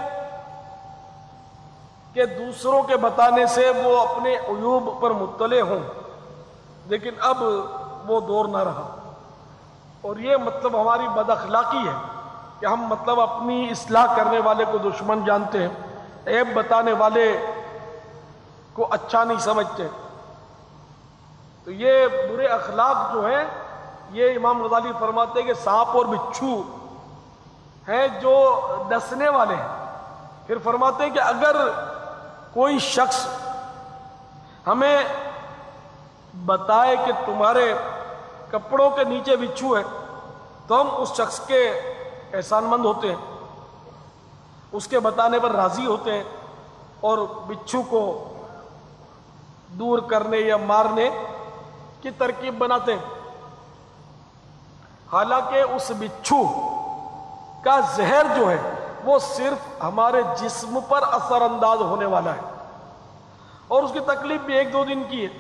کہ دوسروں کے بتانے سے وہ اپنے عیوب پر مطلع ہوں، لیکن اب وہ دور نہ رہا، اور یہ مطلب ہماری بد اخلاقی ہے کہ ہم مطلب اپنی اصلاح کرنے والے کو دشمن جانتے ہیں، عیب بتانے والے کو اچھا نہیں سمجھتے۔ تو یہ برے اخلاق جو ہیں، یہ امام غزالی فرماتے ہیں کہ سانپ اور بچھو ہیں جو ڈسنے والے ہیں۔ پھر فرماتے ہیں کہ اگر کوئی شخص ہمیں بتائے کہ تمہارے کپڑوں کے نیچے بچھو ہے تو ہم اس شخص کے احسان مند ہوتے ہیں، اس کے بتانے پر راضی ہوتے ہیں اور بچھو کو دور کرنے یا مارنے کی ترکیب بناتے ہیں، حالانکہ اس بچھو کا زہر جو ہے وہ صرف ہمارے جسم پر اثر انداز ہونے والا ہے، اور اس کی تکلیف بھی ایک دو دن کی ہے،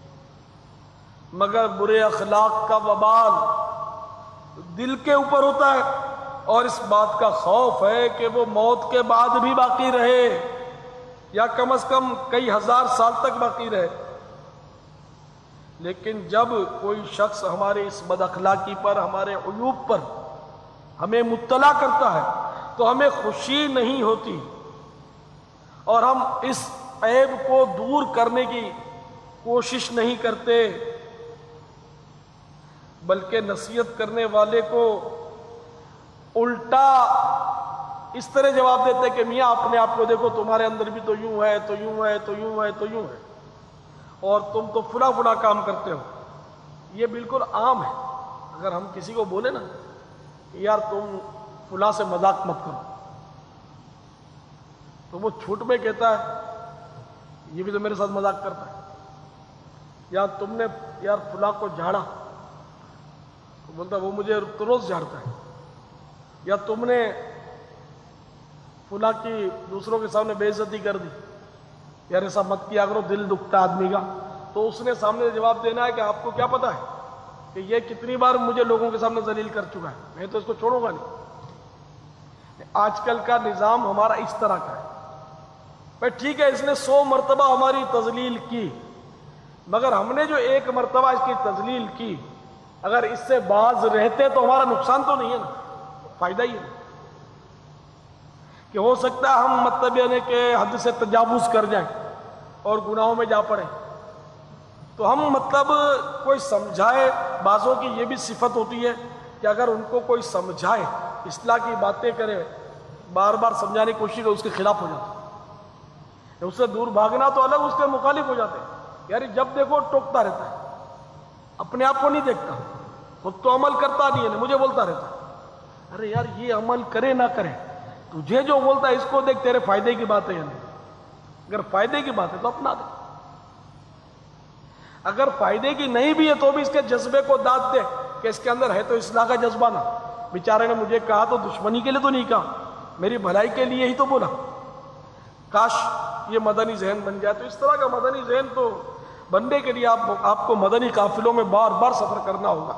مگر برے اخلاق کا وبال دل کے اوپر ہوتا ہے، اور اس بات کا خوف ہے کہ وہ موت کے بعد بھی باقی رہے، یا کم از کم کئی ہزار سال تک باقی رہے۔ لیکن جب کوئی شخص ہمارے اس بد اخلاقی پر، ہمارے عیوب پر ہمیں مطلع کرتا ہے تو ہمیں خوشی نہیں ہوتی، اور ہم اس عیب کو دور کرنے کی کوشش نہیں کرتے، بلکہ نصیحت کرنے والے کو الٹا اس طرح جواب دیتے کہ میاں اپنے آپ کو دیکھو، تمہارے اندر بھی تو یوں ہے تو یوں ہے تو یوں ہے تو یوں ہے، اور تم تو فلاں فلاں کام کرتے ہو۔ یہ بالکل عام ہے، اگر ہم کسی کو بولے نا یار تم فلاں سے مذاق مت کرو، تو وہ چھوٹ میں کہتا ہے یہ بھی تو میرے ساتھ مذاق کرتا ہے، یا تم نے یار فلاں کو جھاڑا، تو بولتا وہ مجھے روز جھاڑتا ہے، یا تم نے فلاں کی دوسروں کے سامنے بے عزتی کر دی، یار ایسا مت کیا کرو، دل دکھتا آدمی کا۔ تو اس نے سامنے جواب دینا ہے کہ آپ کو کیا پتا ہے کہ یہ کتنی بار مجھے لوگوں کے سامنے ذلیل کر چکا ہے، میں تو اس کو چھوڑوں گا نہیں۔ آج کل کا نظام ہمارا اس طرح کا ہے، بھائی ٹھیک ہے اس نے سو مرتبہ ہماری تذلیل کی، مگر ہم نے جو ایک مرتبہ اس کی تذلیل کی، اگر اس سے باز رہتے تو ہمارا نقصان تو نہیں ہے نا، فائدہ ہی ہے کہ ہو سکتا ہے ہم مطلب یعنی کہ حد سے تجاوز کر جائیں اور گناہوں میں جا پڑیں، تو ہم مطلب کوئی سمجھائے، بعضوں کی یہ بھی صفت ہوتی ہے کہ اگر ان کو کوئی سمجھائے، اصلاح کی باتیں کرے، بار بار سمجھانے کی کوشش کرے، اس کے خلاف ہو جاتے ہیں، اس سے دور بھاگنا تو الگ، اس کے مخالف ہو جاتے ہیں۔ یار جب دیکھو ٹوکتا رہتا ہے، اپنے آپ کو نہیں دیکھتا، خود تو عمل کرتا نہیں ہے، مجھے بولتا رہتا ہے، ارے یار یہ عمل کرے نہ کرے، تجھے جو بولتا ہے اس کو دیکھ، تیرے فائدے کی بات ہے یا نہیں، اگر فائدے کی بات ہے تو اپنا دے، اگر فائدے کی نہیں بھی ہے تو بھی اس کے جذبے کو داد دے کہ اس کے اندر ہے تو اصلاح کا جذبہ نا، بیچارے نے مجھے کہا تو دشمنی کے لیے تو نہیں کہا، میری بھلائی کے لیے ہی تو بولا۔ کاش یہ مدنی ذہن بن جائے. تو اس طرح کا مدنی ذہن تو بننے کے لیے آپ آپ کو مدنی قافلوں میں بار بار سفر کرنا ہوگا.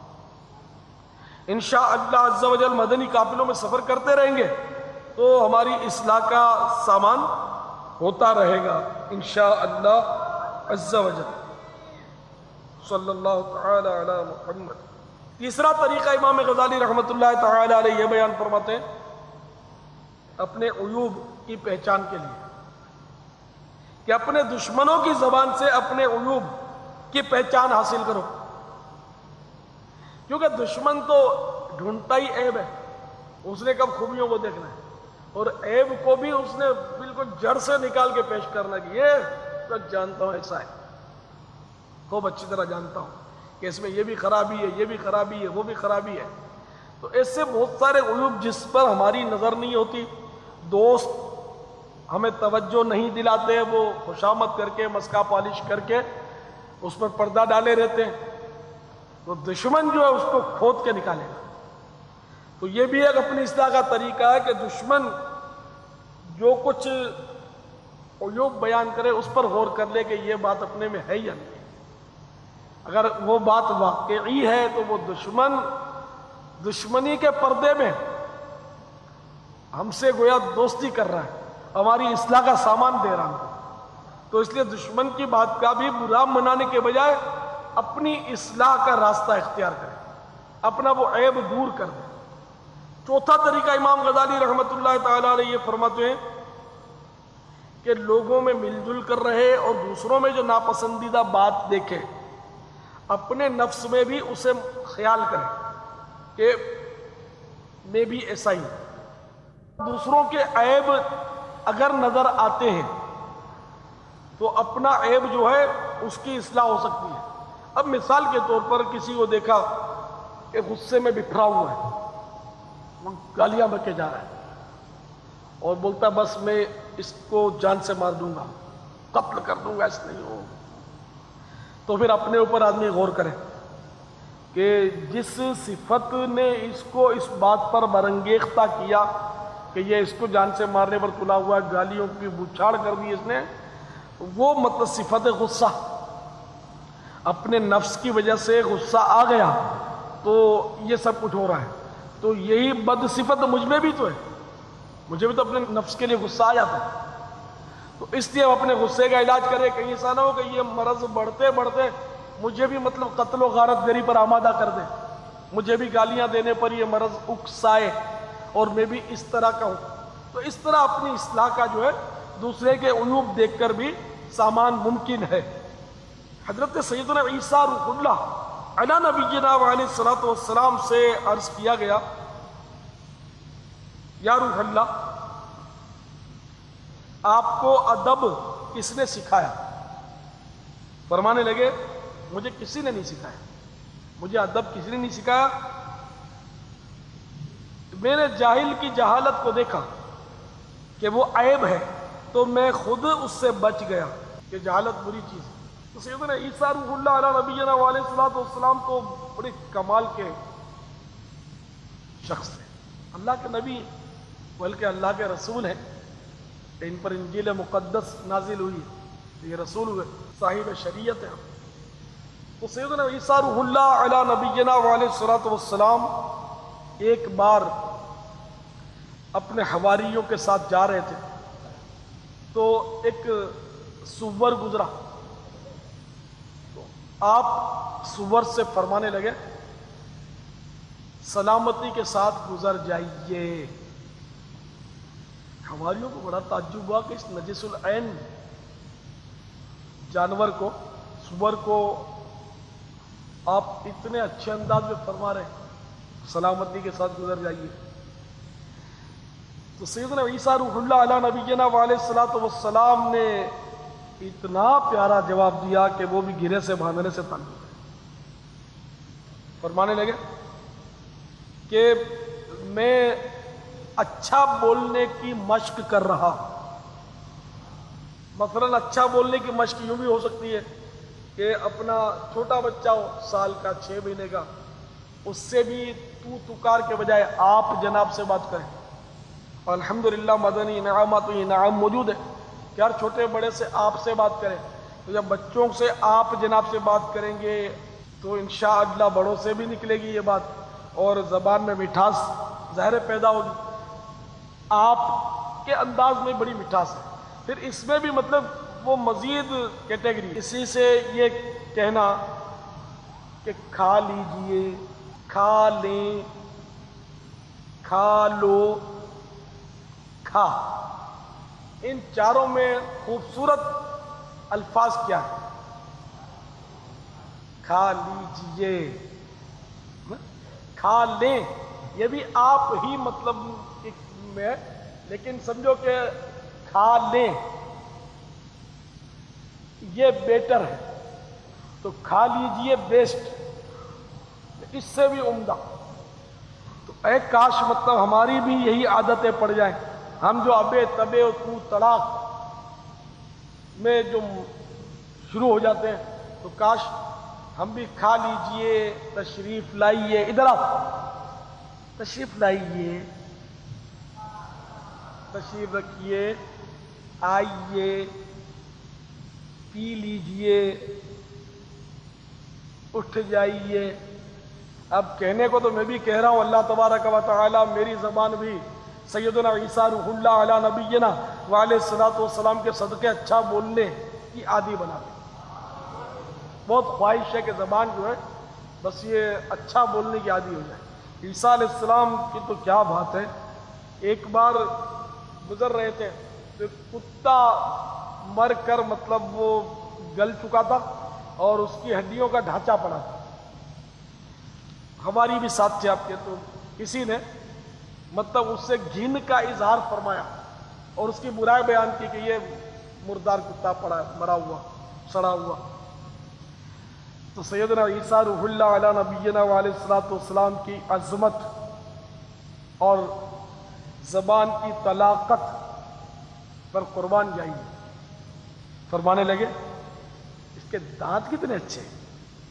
انشاءاللہ عز و جل مدنی قافلوں میں سفر کرتے رہیں گے تو ہماری اصلاح کا سامان ہوتا رہے گا انشاءاللہ عز و جل. صلی اللہ تعالی علی محمد. تیسرا طریقہ امام غزالی رحمۃ اللہ تعالی علیہ یہ بیان فرماتے ہیں اپنے عیوب کی پہچان کے لیے کہ اپنے دشمنوں کی زبان سے اپنے عیوب کی پہچان حاصل کرو. کیونکہ دشمن تو ڈھونڈتا ہی عیب ہے, اس نے کب خوبیوں کو دیکھنا ہے, اور عیب کو بھی اس نے بالکل جڑ سے نکال کے پیش کرنا کہ یہ تو جانتا ہوں ایسا ہے, خوب اچھی طرح جانتا ہوں کہ اس میں یہ بھی خرابی ہے, یہ بھی خرابی ہے, وہ بھی خرابی ہے. تو ایسے بہت سارے عیوب جس پر ہماری نظر نہیں ہوتی, دوست ہمیں توجہ نہیں دلاتے, وہ خوشامد کر کے مسکا پالش کر کے اس پر پردہ ڈالے رہتے ہیں, تو دشمن جو ہے اس کو کھود کے نکالے گا. تو یہ بھی ایک اپنی اصلاح کا طریقہ ہے کہ دشمن جو کچھ عیوب بیان کرے اس پر غور کر لے کہ یہ بات اپنے میں ہے یا نہیں. اگر وہ بات واقعی ہے تو وہ دشمن دشمنی کے پردے میں ہم سے گویا دوستی کر رہا ہے, ہماری اصلاح کا سامان دے رہا ہے. تو اس لیے دشمن کی بات کا بھی برا منانے کے بجائے اپنی اصلاح کا راستہ اختیار کرے, اپنا وہ عیب دور کر دے. چوتھا طریقہ امام غزالی رحمۃ اللہ تعالی علیہ یہ فرماتے ہیں کہ لوگوں میں مل جل کر رہے اور دوسروں میں جو ناپسندیدہ بات دیکھے اپنے نفس میں بھی اسے خیال کرے کہ میں بھی ایسا ہی ہوں. دوسروں کے عیب اگر نظر آتے ہیں تو اپنا عیب جو ہے اس کی اصلاح ہو سکتی ہے. اب مثال کے طور پر کسی کو دیکھا کہ غصے میں بکھرا ہوا ہے, وہ گالیاں بکے جا رہا ہے اور بولتا ہے بس میں اس کو جان سے مار دوں گا, قتل کر دوں گا, ایسا نہیں ہو. تو پھر اپنے اوپر آدمی غور کرے کہ جس صفت نے اس کو اس بات پر برانگیختہ کیا کہ یہ اس کو جان سے مارنے پر تلا ہوا ہے, گالیوں کی بچھاڑ کر دی اس نے, وہ مطلب صفت غصہ, اپنے نفس کی وجہ سے غصہ آ گیا تو یہ سب کچھ ہو رہا ہے. تو یہی بد صفت مجھ میں بھی تو ہے, مجھے بھی تو اپنے نفس کے لیے غصہ آ جاتا ہے. تو اس لیے ہم اپنے غصے کا علاج کریں, کہیں ایسا نہ ہو کہ یہ مرض بڑھتے بڑھتے مجھے بھی مطلب قتل و غارت گری پر آمادہ کر دے, مجھے بھی گالیاں دینے پر یہ مرض اکسائے اور میں بھی اس طرح کا ہوں. تو اس طرح اپنی اصلاح کا جو ہے دوسرے کے عیوب دیکھ کر بھی سامان ممکن ہے. حضرت سیدنا عیسیٰ روح اللہ علی نبینا علیہ الصلوۃ والسلام سے عرض کیا گیا, یا روح اللہ آپ کو ادب کس نے سکھایا؟ فرمانے لگے مجھے کسی نے نہیں سکھایا, مجھے ادب کسی نے نہیں سکھایا. میں نے جاہل کی جہالت کو دیکھا کہ وہ عیب ہے تو میں خود اس سے بچ گیا کہ جہالت بری چیز ہے. تو سیدنا عیسیٰ روح اللہ علی نبینا علیہ الصلوۃ والسلام تو بڑے کمال کے شخص ہیں, اللہ کے نبی بلکہ اللہ کے رسول ہیں, ان پر انجیل مقدس نازل ہوئی, یہ رسول ہوئے, صاحب شریعت ہیں. تو سیدنا عیسیٰ روح اللہ علی نبینا علیہ الصلوۃ والسلام ایک بار اپنے حواریوں کے ساتھ جا رہے تھے تو ایک سور گزرا, تو آپ سور سے فرمانے لگے سلامتی کے ساتھ گزر جائیے. حواریوں کو بڑا تعجب ہوا کہ اس نجس العین جانور کو, سور کو آپ اتنے اچھے انداز میں فرما رہے ہیں سلامتی کے ساتھ گزر جائیے. تو سیدنا عیسیٰ روح اللہ علی نبینا علیہ الصلوۃ والسلام نے اتنا پیارا جواب دیا کہ وہ بھی گرے سے باندھنے سے تنگ ہو گئے. فرمانے لگے کہ میں اچھا بولنے کی مشق کر رہا. مثلاً اچھا بولنے کی مشق یوں بھی ہو سکتی ہے کہ اپنا چھوٹا بچہ ہو سال کا, چھ مہینے کا, اس سے بھی تو تکار کے بجائے آپ جناب سے بات کریں, الحمدللہ مدنی انعامات و انعام موجود ہے کہ ہر چھوٹے بڑے سے آپ سے بات کریں، تو جب بچوں سے آپ جناب سے بات کریں گے تو انشاءاللہ بڑوں سے بھی نکلے گی یہ بات، اور زبان میں مٹھاس ظاہر پیدا ہوگی۔ آپ کے انداز میں بڑی مٹھاس ہے، پھر اس میں بھی مطلب وہ مزید کیٹیگری، اسی سے یہ کہنا کہ کھا لیجئے، کھا لیں، کھا لو، کھا، ان چاروں میں خوبصورت الفاظ کیا ہے؟ کھا لیجئے، کھا لیں، یہ بھی آپ ہی مطلب میں، لیکن سمجھو کہ کھا لیں یہ بیٹر ہے، تو کھا لیجئے بیسٹ، اس سے بھی عمدہ۔ تو اے کاش مطلب ہماری بھی یہی عادتیں پڑ جائیں، ہم جو ابے تبے اور تو طلاق میں جو شروع ہو جاتے ہیں، تو کاش ہم بھی کھا لیجئے، تشریف لائیے، ادھر آؤ، تشریف لائیے، تشریف رکھیے، آئیے، پی لیجئے، اٹھ جائیے۔ اب کہنے کو تو میں بھی کہہ رہا ہوں، اللہ تبارک و تعالی میری زبان بھی سیدنا عیسیٰ روح اللہ علی نبینا وعلیہ الصلوۃ والسلام کے صدقے اچھا بولنے کی عادی بنا دے۔ بہت خواہش ہے کہ زبان جو ہے بس یہ اچھا بولنے کی عادی ہو جائے۔ عیسیٰ علیہ السلام کی تو کیا بات ہے، ایک بار گزر رہے تھے تو کتا مر کر مطلب وہ گل چکا تھا اور اس کی ہڈیوں کا ڈھانچہ پڑا تھا، ہماری بھی ساتھ تھے آپ کے، تو کسی نے مطلب اس سے گھن کا اظہار فرمایا اور اس کی برائی بیان کی کہ یہ مردار کتا پڑا ہے، مرا ہوا، سڑا ہوا۔ تو سیدنا عیسیٰ روح اللہ علی نبینا وعلیہ الصلوۃ والسلام کی عظمت اور زبان کی طلاقت پر قربان جائیے، فرمانے لگے اس کے دانت کتنے اچھے ہیں۔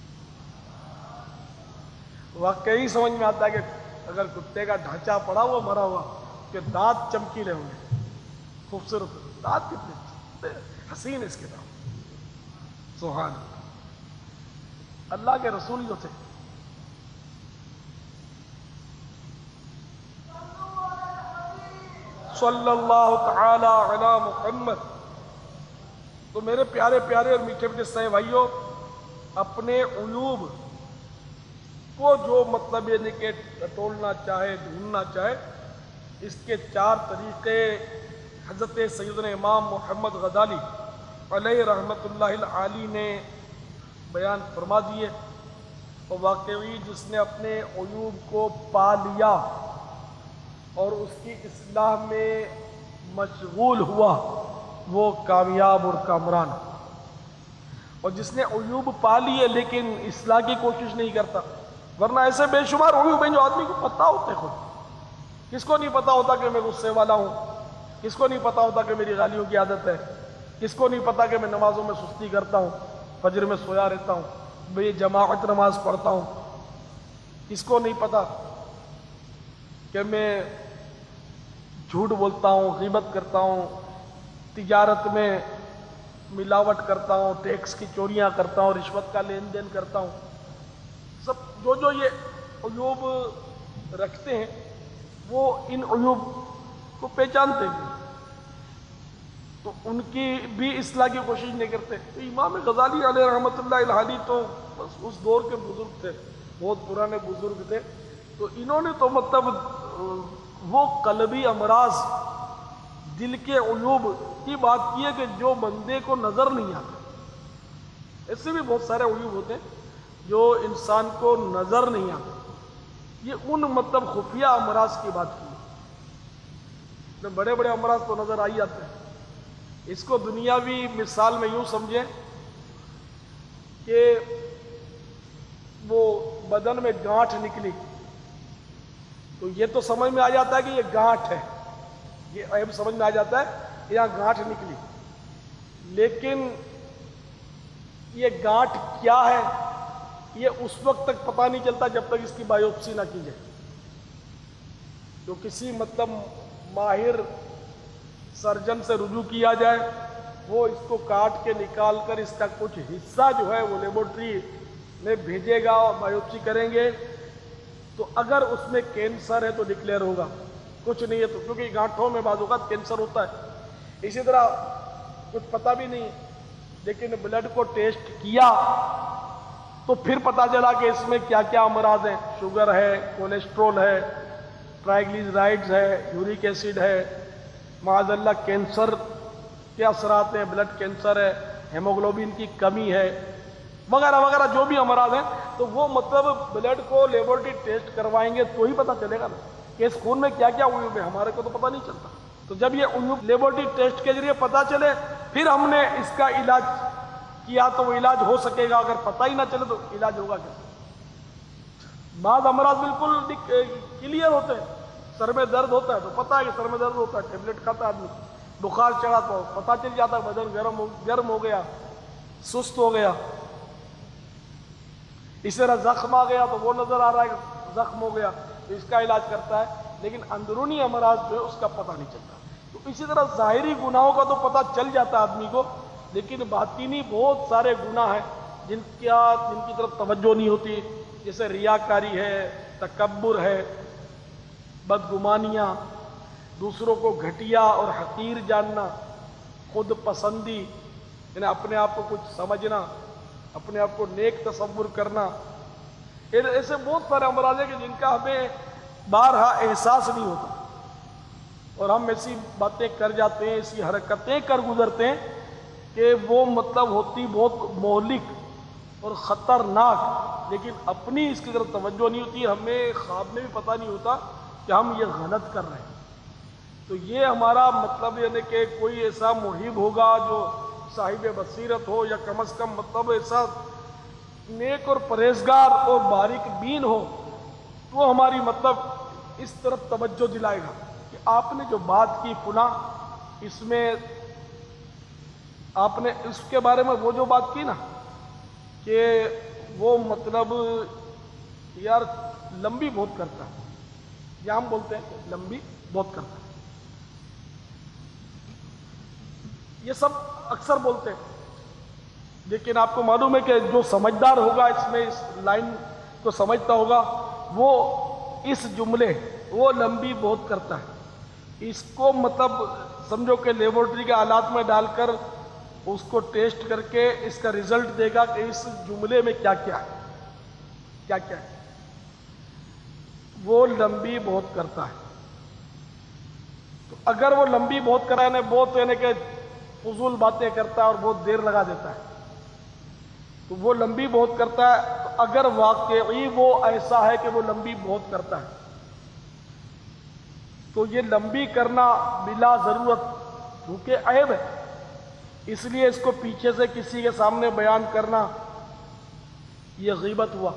واقعی سمجھ میں آتا ہے کہ اگر کتے کا ڈھانچہ پڑا ہوا مرا ہوا کہ دانت چمکیلے ہوں گے، خوبصورت دانت کتنے اچھے، حسین اس کے دانت، سبحان اللہ، اللہ کے رسول جو تھے۔ صلی اللہ تعالی علی محمد۔ تو میرے پیارے پیارے اور میٹھے میٹھے سہے بھائیوں، اپنے عیوب کو جو مطلب یہ نہیں کہ ٹٹولنا چاہے، ڈھونڈنا چاہے، اس کے چار طریقے حضرت سیدنا امام محمد غزالی علیہ رحمت اللہ العالی نے بیان فرما دیے، اور واقعی جس نے اپنے عیوب کو پا لیا اور اس کی اصلاح میں مشغول ہوا وہ کامیاب اور کامران، اور جس نے عیوب پا لیے لیکن اصلاح کی کوشش نہیں کرتا، ورنہ ایسے بے شمار عیوب ہیں جو آدمی کو پتہ ہوتے خود۔ کس کو نہیں پتہ ہوتا کہ میں غصے والا ہوں، کس کو نہیں پتہ ہوتا کہ میری گالیوں کی عادت ہے، کس کو نہیں پتہ کہ میں نمازوں میں سستی کرتا ہوں، فجر میں سویا رہتا ہوں، بے جماعت نماز پڑھتا ہوں، کس کو نہیں پتہ کہ میں جھوٹ بولتا ہوں، غیبت کرتا ہوں، تجارت میں ملاوٹ کرتا ہوں، ٹیکس کی چوریاں کرتا ہوں، رشوت کا لین دین کرتا ہوں۔ سب جو جو یہ عیوب رکھتے ہیں وہ ان عیوب کو پہچانتے ہیں، تو ان کی بھی اصلاح کی کوشش نہیں کرتے۔ تو امام غزالی علیہ رحمۃ اللہ العالی تو بس اس دور کے بزرگ تھے، بہت پرانے بزرگ تھے، تو انہوں نے تو مطلب وہ قلبی امراض، دل کے عیوب کی بات کی ہے کہ جو بندے کو نظر نہیں آتے۔ ایسے بھی بہت سارے عیوب ہوتے ہیں جو انسان کو نظر نہیں آتے، یہ ان مطلب خفیہ امراض کی بات کی ہے۔ بڑے بڑے امراض تو نظر آئی آتے ہیں۔ اس کو دنیاوی مثال میں یوں سمجھیں کہ وہ بدن میں گانٹھ نکلی تو یہ تو سمجھ میں آ جاتا ہے کہ یہ گانٹھ ہے، یہ عیب سمجھ میں آ جاتا ہے کہ یہاں گانٹھ نکلی، لیکن یہ گانٹھ کیا ہے یہ اس وقت تک پتہ نہیں چلتا جب تک اس کی بایوپسی نہ کی جائے۔ جو کسی مطلب ماہر سرجن سے رجوع کیا جائے، وہ اس کو کاٹ کے نکال کر اس کا کچھ حصہ جو ہے وہ لیبورٹری میں بھیجے گا اور بایوپسی کریں گے، تو اگر اس میں کینسر ہے تو ڈکلیئر ہوگا، کچھ نہیں ہے تو، کیونکہ گانٹھوں میں بعض اوقات کینسر ہوتا ہے، اسی طرح کچھ پتہ بھی نہیں، لیکن بلڈ کو ٹیسٹ کیا تو پھر پتہ چلا کہ اس میں کیا کیا امراض ہیں، شوگر ہے، کولیسٹرول ہے، ٹرائیگلیسرائڈز ہے، یورک ایسڈ ہے، معاذ اللہ کینسر کے اثرات ہیں، بلڈ کینسر ہے، ہیموگلوبن کی کمی ہے، وغیرہ وغیرہ جو بھی امراض ہیں، تو وہ مطلب بلڈ کو لیبورٹری ٹیسٹ کروائیں گے تو ہی پتہ چلے گا نا کہ اس خون میں کیا کیا عیوب ہے، ہمارے کو تو پتہ نہیں چلتا۔ تو جب یہ عیوب لیبورٹری ٹیسٹ کے ذریعے پتہ چلے پھر ہم نے اس کا علاج کیا تو وہ علاج ہو سکے گا، اگر پتہ ہی نہ چلے تو علاج ہوگا کیسے؟ بعض امراض بالکل کلیئر ہوتے ہیں، سر میں درد ہوتا ہے تو پتہ ہے کہ سر میں درد ہوتا ہے، ٹیبلٹ کھاتا ہے آدمی، بخار چڑھا تو پتہ چل جاتا ہے بدن گرم ہو گرم ہو گیا، سست ہو گیا، اس طرح زخم آ گیا تو وہ نظر آ رہا ہے کہ زخم ہو گیا تو اس کا علاج کرتا ہے، لیکن اندرونی امراض جو ہے اس کا پتہ نہیں چلتا۔ تو اسی طرح ظاہری گناہوں کا تو پتہ چل جاتا ہے آدمی کو، لیکن باطینی بہت سارے گناہ ہیں جن کیا جن کی طرف توجہ نہیں ہوتی، جیسے ریاکاری ہے، تکبر ہے، بدگمانیاں، دوسروں کو گھٹیا اور حقیر جاننا، خود پسندی، یعنی اپنے آپ کو کچھ سمجھنا، اپنے آپ کو نیک تصور کرنا، ایسے بہت سارے امراض ہیں کہ جن کا ہمیں بارہا احساس نہیں ہوتا اور ہم ایسی باتیں کر جاتے ہیں، ایسی حرکتیں کر گزرتے ہیں کہ وہ مطلب ہوتی بہت مہلک اور خطرناک، لیکن اپنی اس کی طرف توجہ نہیں ہوتی، ہمیں خواب میں بھی پتہ نہیں ہوتا کہ ہم یہ غلط کر رہے ہیں۔ تو یہ ہمارا مطلب یعنی کہ کوئی ایسا محب ہوگا جو صاحب بصیرت ہو، یا کم از کم مطلب ایسا نیک اور پرہیزگار اور باریک بین ہو، وہ ہماری مطلب اس طرف توجہ دلائے گا کہ آپ نے جو بات کی فلاں، اس میں آپ نے اس کے بارے میں وہ جو بات کی نا کہ وہ مطلب یار لمبی بہت کرتا ہے، یا ہم بولتے ہیں کہ لمبی بہت کرتا ہے، یہ سب اکثر بولتے ہیں، لیکن آپ کو معلوم ہے کہ جو سمجھدار ہوگا اس میں اس لائن کو سمجھتا ہوگا، وہ اس جملے وہ لمبی بہت کرتا ہے اس کو مطلب سمجھو کہ لیبورٹری کے آلات میں ڈال کر اس کو ٹیسٹ کر کے اس کا رزلٹ دے گا کہ اس جملے میں کیا کیا ہے، کیا کیا ہے، وہ لمبی بہت کرتا ہے۔ تو اگر وہ لمبی بہت کرا ہے بہت یعنی کہ فضول باتیں کرتا ہے اور بہت دیر لگا دیتا ہے، تو وہ لمبی بہت کرتا ہے، تو اگر واقعی وہ ایسا ہے کہ وہ لمبی بہت کرتا ہے تو یہ لمبی کرنا بلا ضرورت کیونکہ عیب ہے، اس لیے اس کو پیچھے سے کسی کے سامنے بیان کرنا یہ غیبت ہوا،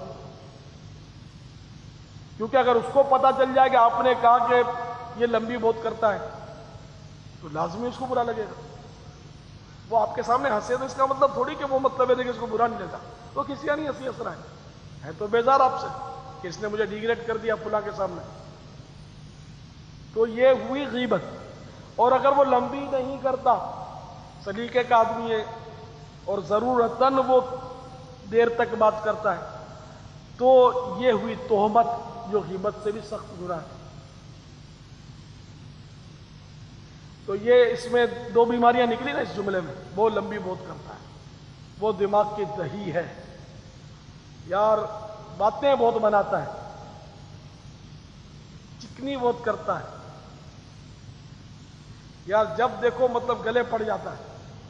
کیونکہ اگر اس کو پتہ چل جائے کہ آپ نے کہا کہ یہ لمبی بہت کرتا ہے تو لازمی اس کو برا لگے گا، وہ آپ کے سامنے ہنسے تو اس کا مطلب تھوڑی کہ وہ مطلب ہے کہ اس کو برا نہیں لگا، تو کسی کا نہیں ہنسی ہنس رہا ہے، ہے تو بیزار آپ سے کہ اس نے مجھے ڈیگریڈ کر دیا فلاں کے سامنے، تو یہ ہوئی غیبت۔ اور اگر وہ لمبی نہیں کرتا، سلیقے کا آدمی ہے اور ضرورتاً وہ دیر تک بات کرتا ہے، تو یہ ہوئی تہمت جو غیبت سے بھی سخت گناہ ہے۔ تو یہ اس میں دو بیماریاں نکلی نا اس جملے میں، وہ لمبی بہت کرتا ہے، وہ دماغ کی دہی ہے، یار باتیں بہت بناتا ہے، چکنی بہت کرتا ہے، یار جب دیکھو مطلب گلے پڑ جاتا ہے،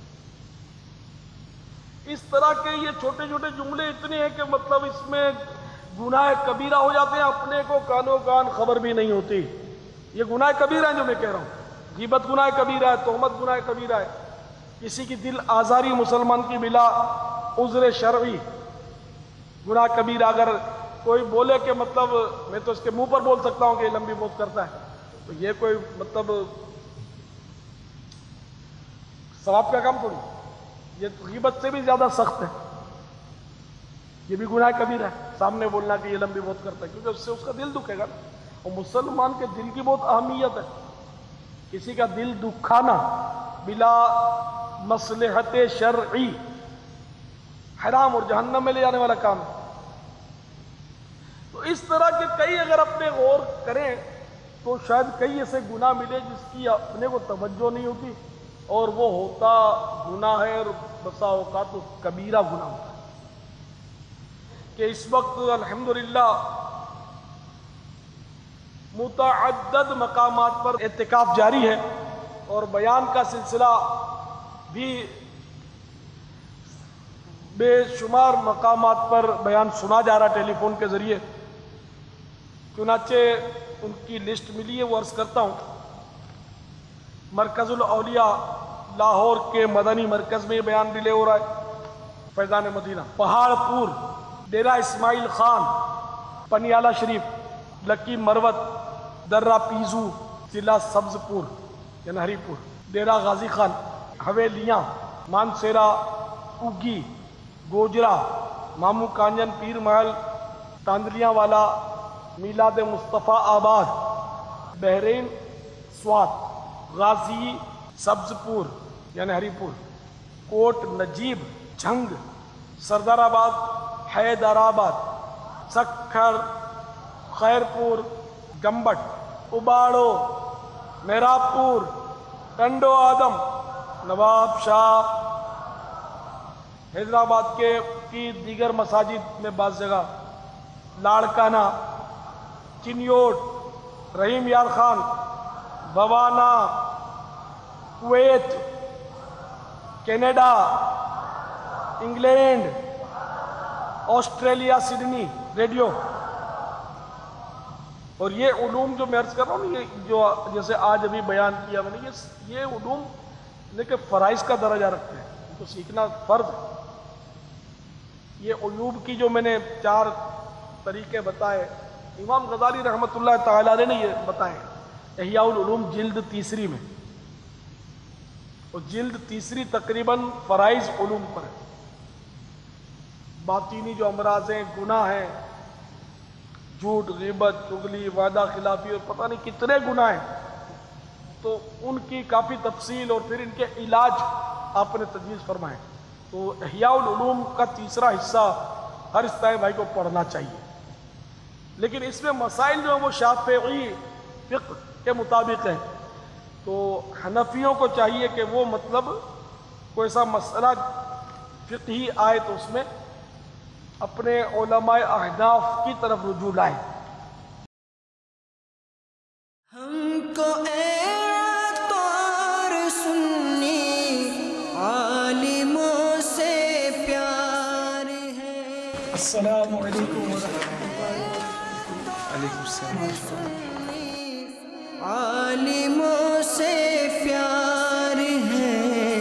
اس طرح کے یہ چھوٹے چھوٹے جملے اتنے ہیں کہ مطلب اس میں گناہ کبیرہ ہو جاتے ہیں، اپنے کو کانوں کان خبر بھی نہیں ہوتی، یہ گناہ کبیرہ ہے جو میں کہہ رہا ہوں، غیبت گناہ کبیرہ ہے، تہمت گناہ کبیرہ ہے، کسی کی دل آزاری مسلمان کی بلا عذر شرعی گناہ کبیرہ، اگر کوئی بولے کہ مطلب میں تو اس کے منہ پر بول سکتا ہوں کہ یہ لمبی بہت کرتا ہے، تو یہ کوئی مطلب ثواب کا کام تھوڑی، یہ غیبت سے بھی زیادہ سخت ہے، یہ بھی گناہ کبیرہ ہے سامنے بولنا کہ یہ لمبی بہت کرتا ہے، کیونکہ اس سے اس کا دل دکھے گا، اور مسلمان کے دل کی بہت اہمیت ہے، کسی کا دل دکھانا بلا مصلحت شرعی حرام اور جہنم میں لے جانے والا کام ہے۔ تو اس طرح کے کئی اگر اپنے غور کریں تو شاید کئی ایسے گناہ ملے جس کی اپنے کو توجہ نہیں ہوتی اور وہ ہوتا گناہ ہے، اور بسا اوقات تو کبیرہ گناہ ہوتا ہے۔ کہ اس وقت الحمدللہ متعدد مقامات پر اعتکاف جاری ہے اور بیان کا سلسلہ بھی بے شمار مقامات پر بیان سنا جا رہا ٹیلی فون کے ذریعے۔ چنانچہ ان کی لسٹ ملی ہے، وہ عرض کرتا ہوں۔ مرکز الاولیاء لاہور کے مدنی مرکز میں یہ بیان ڈیلے ہو رہا ہے، فیضان مدینہ۔ پہاڑ پور ڈیرہ اسماعیل خان، پنیالہ شریف، لکی مروت، درہ پیزو، ضلع سبز پور یعنی ہری پور، ڈیرہ غازی خان، حویلیاں، مانسیرا، اگی، گوجرا، مامو کانجن، پیر محل، تاندلیاں والا، میلاد مصطفیٰ آباد، بحرین، سوات، غازی سبز پور یعنی ہری پور، کوٹ نجیب، جھنگ، سردار آباد، حیدر آباد، سکھر، خیرپور، گمبٹ، اباڑو، میراب پور، ٹنڈو آدم، نواب شاہ، حیدرآباد کے کی دیگر مساجد میں بعض جگہ، Larkana, Chiniot, Rahim Yar Khan, Bhowana, Kuwait, Canada, England, Australia, Sydney, radio. اور یہ علوم جو میں عرض کر رہا ہوں، یہ جو جیسے آج ابھی بیان کیا میں نے، یہ یہ علوم لیکن فرائض کا درجہ رکھتے ہیں، ان کو سیکھنا فرض ہے۔ یہ علوم کی جو میں نے چار طریقے بتائے، امام غزالی رحمۃ اللہ تعالی علیہ نے یہ بتائے احیاء العلوم جلد تیسری میں، اور جلد تیسری تقریباً فرائض علوم پر ہے۔ باطینی جو امراض ہیں، گناہ ہیں، جھوٹ، غیبت، چغلی، وعدہ خلافی اور پتہ نہیں کتنے گناہ ہیں، تو ان کی کافی تفصیل اور پھر ان کے علاج آپ نے تجویز فرمائے۔ تو احیاء العلوم کا تیسرا حصہ ہر اسلامی بھائی کو پڑھنا چاہیے، لیکن اس میں مسائل جو ہیں وہ شافعی فقہ کے مطابق ہیں۔ تو حنفیوں کو چاہیے کہ وہ مطلب کوئی ایسا مسئلہ فقہی آئے تو اس میں اپنے علماء احناف کی طرف رجوع لائیں۔ ہم کو اے طور سنی عالموں سے پیار ہے۔ السلام علیکم ورحمۃ اللہ۔ علیکم السلام۔ عالموں سے پیار ہے،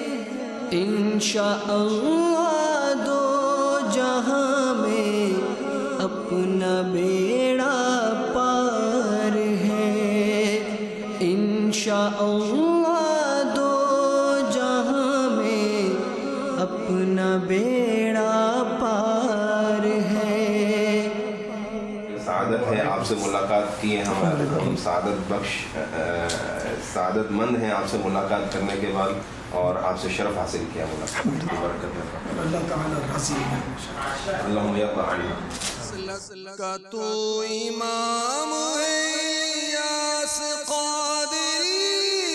انشاءاللہ دو جہاں میں اپنا بیڑا پار ہے، انشاءاللہ دو جہاں میں اپنا بیڑا پار ہے۔ سعادت ہے آپ سے ملاقات کی ہے، ہم سعادت بخش سعادت مند ہیں آپ سے ملاقات کرنے کے بعد، اور آپ سے شرف حاصل کیا ملاقات کی برکت میں۔ اللہ تعالیٰ راضی ہے۔ اللہم یا تعالی کا تو امام ہے الیاس قادری،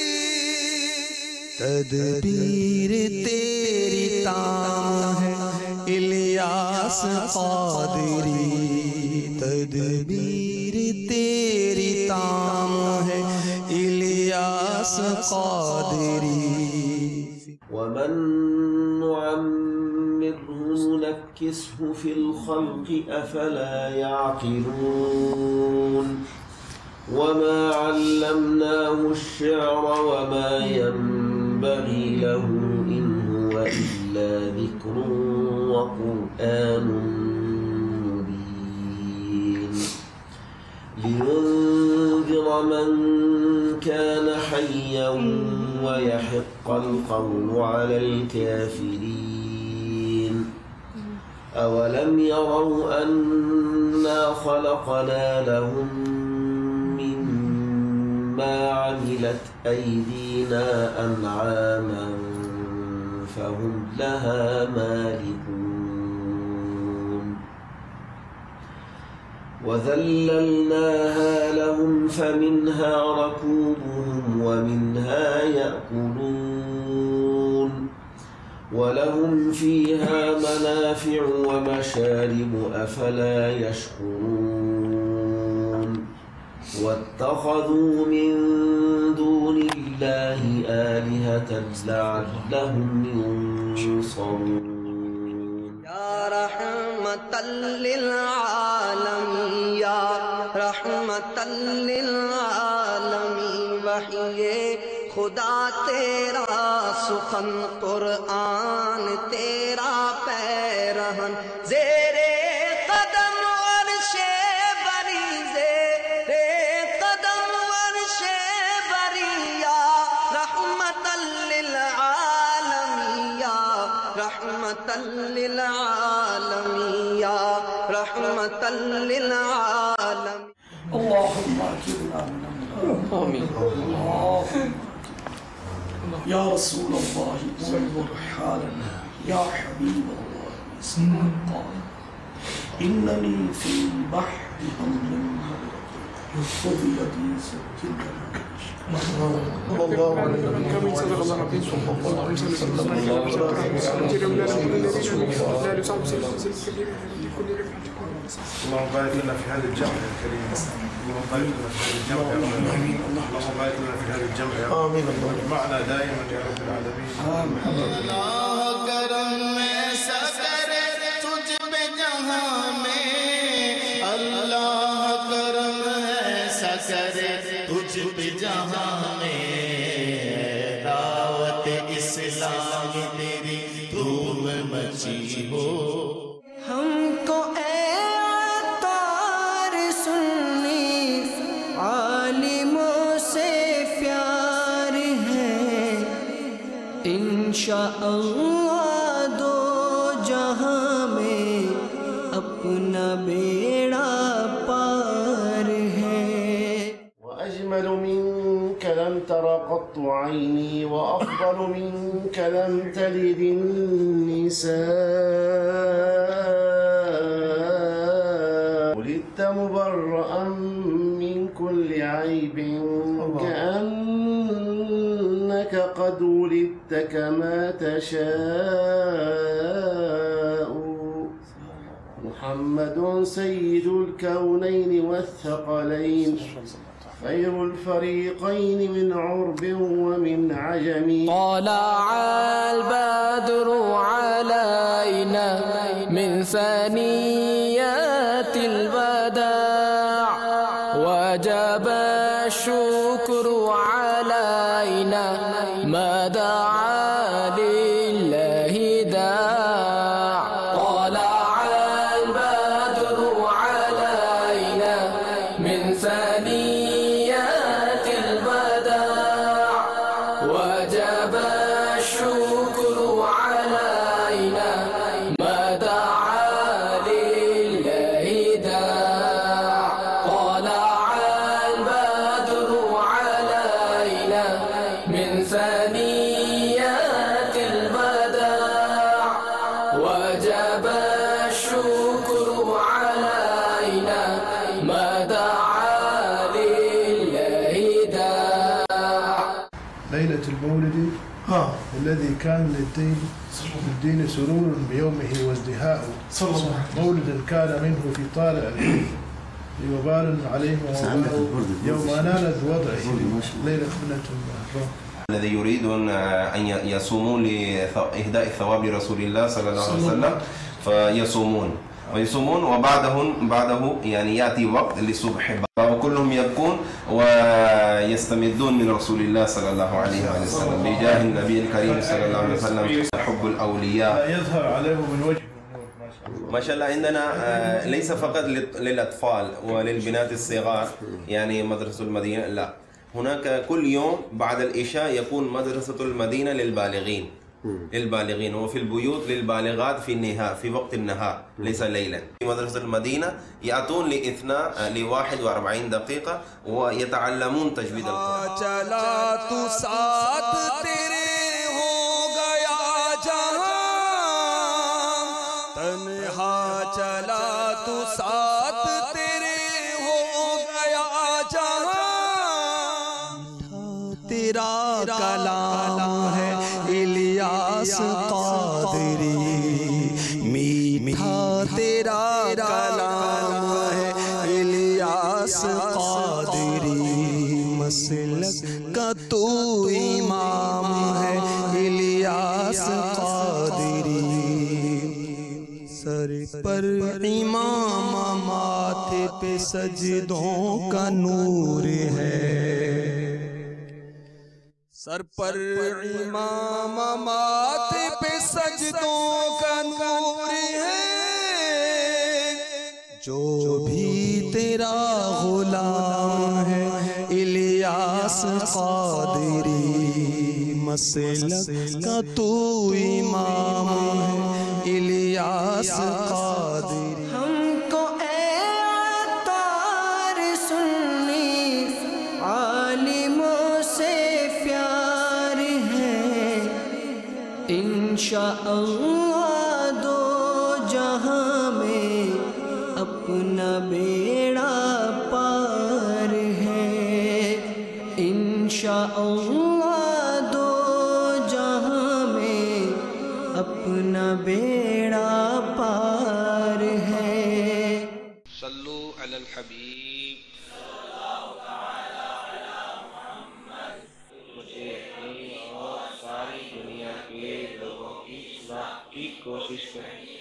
تدبیر تیری تام ہے الیاس قادری، تدبیر تیری تام ہے الیاس قادری۔ ومن نعمره ننكسه في الخلق أفلا يعقلون وما علمناه الشعر وما ينبغي له إن هو إلا ذكر وقرآن مبين لينذر من كان حيا ويحق القول على الكافرين أولم يروا أنا خلقنا لهم ما عملت أيدينا أنعاما فهم لها مالكون وذللناها لهم فمنها ركوبهم ومنها يأكلون ولهم فيها منافع ومشارب أفلا يشكرون واتخذوا من دون الله آلهة لعلهم ينصرون يا رحمة للعالمين يا رحمة للعالمين وحی خدا تیرا سخن قرآن تیرا پیرہن زیرے قدم عرش بری زیرے قدم عرش بری یا رحمت للعالمین یا رحمت للعالمین یا رحمت للعالمین اللهم اجرنا من آمين. يا رسول الله انظر حالنا يا حبيب الله اسمع قال إنني في البحر هم خذ يدي سجدا صلى الله عليه وسلم. اللهم بارك لنا في هذا الجمع يا كريم. اللهم بارك لنا في هذا الجمع يا رب العالمين. اللهم بارك لنا في هذا الجمع يا رب. آمين. معنا دائما يا رب العالمين. اللہ کرم میں سکر تجھ پہ جہاں میں اللہ کرم ہے سکر تجھ پہ جہاں میں دعوت اسلام تیری دھوم مچی ہو ہم کو اے عطار سنی عالموں سے پیار ہے انشاءاللہ دو جہاں میں اپنا بیڑا پار ہے وأجمل منك لم تر قط عيني وأفضل منك لم تلد النساء ولدت مبرأ من كل عيب كأنك قد ولدت كما تشاء محمد سيد الكونين والثقلين خير الفريقين من عرب ومن عجم طلع البدر علينا من ثنيات الوداع وجب الشكر علينا ما دعا لله داع طلع البدر علينا من ثنيات الوداع وجب الشكر علينا ما دعا لله داع طلع البدر علينا من ثنيات الوداع وجب الشكر علينا ما دعا لله داع. ليلة المولد الذي كان للدين للدين سرور بيومه وازدهاء مولدا كان منه في طالع العيد وبال عليه ووباء يوم نالت وضعه ليلة ابنة المحرم الذي يريدون أن يصومون لإهداء ثواب رسول الله صلى الله عليه وسلم فيصومون ويصومون وبعدهم بعده يعني يأتي وقت للصبح وكلهم يبكون ويستمدون من رسول الله صلى الله عليه وسلم بجاه النبي الكريم صلى الله عليه وسلم حب الأولياء يظهر عليه من وجه ما شاء الله. عندنا ليس فقط للأطفال وللبنات الصغار يعني مدرسة المدينة، لا، هناك كل يوم بعد العشاء يكون مدرسة المدينة للبالغين للبالغين وفي البيوت للبالغات في النهار في وقت النهار ليس ليلا. في مدرسة المدينة يأتون لاثنا لواحد وأربعين دقيقة ويتعلمون تجويد القرآن. چلا تو ساتھ تیرے ہو گیا جہاں، تنہا چلا تو ساتھ تیرے ہو گیا جہاں. تیرا کلام ہے الیاس قادری، میٹھا تیرا کلام ہے الیاس قادری. مسلک کا تو امام ہے الیاس قادری. سر پر امام ماتھے پہ سجدوں کا نور ہے، سر پر امام ماتھے پہ سجدوں کا نور ہے. جو بھی تیرا غلام ہے الیاس قادری، مسلک کا تو امام ہے الیاس قادری. ہم کو اے عطار سنی عالموں سے پیار ہے، انشاءاللہ دو جہاں میں اپنا بیڑا پار ہے. انشاءاللہ دو جہاں میں اپنا بیڑا پار ہے. صلو علی الحبیب. مجھے اپنی اور ساری دنیا کے لوگوں کی اصلاح کی کوشش کریں.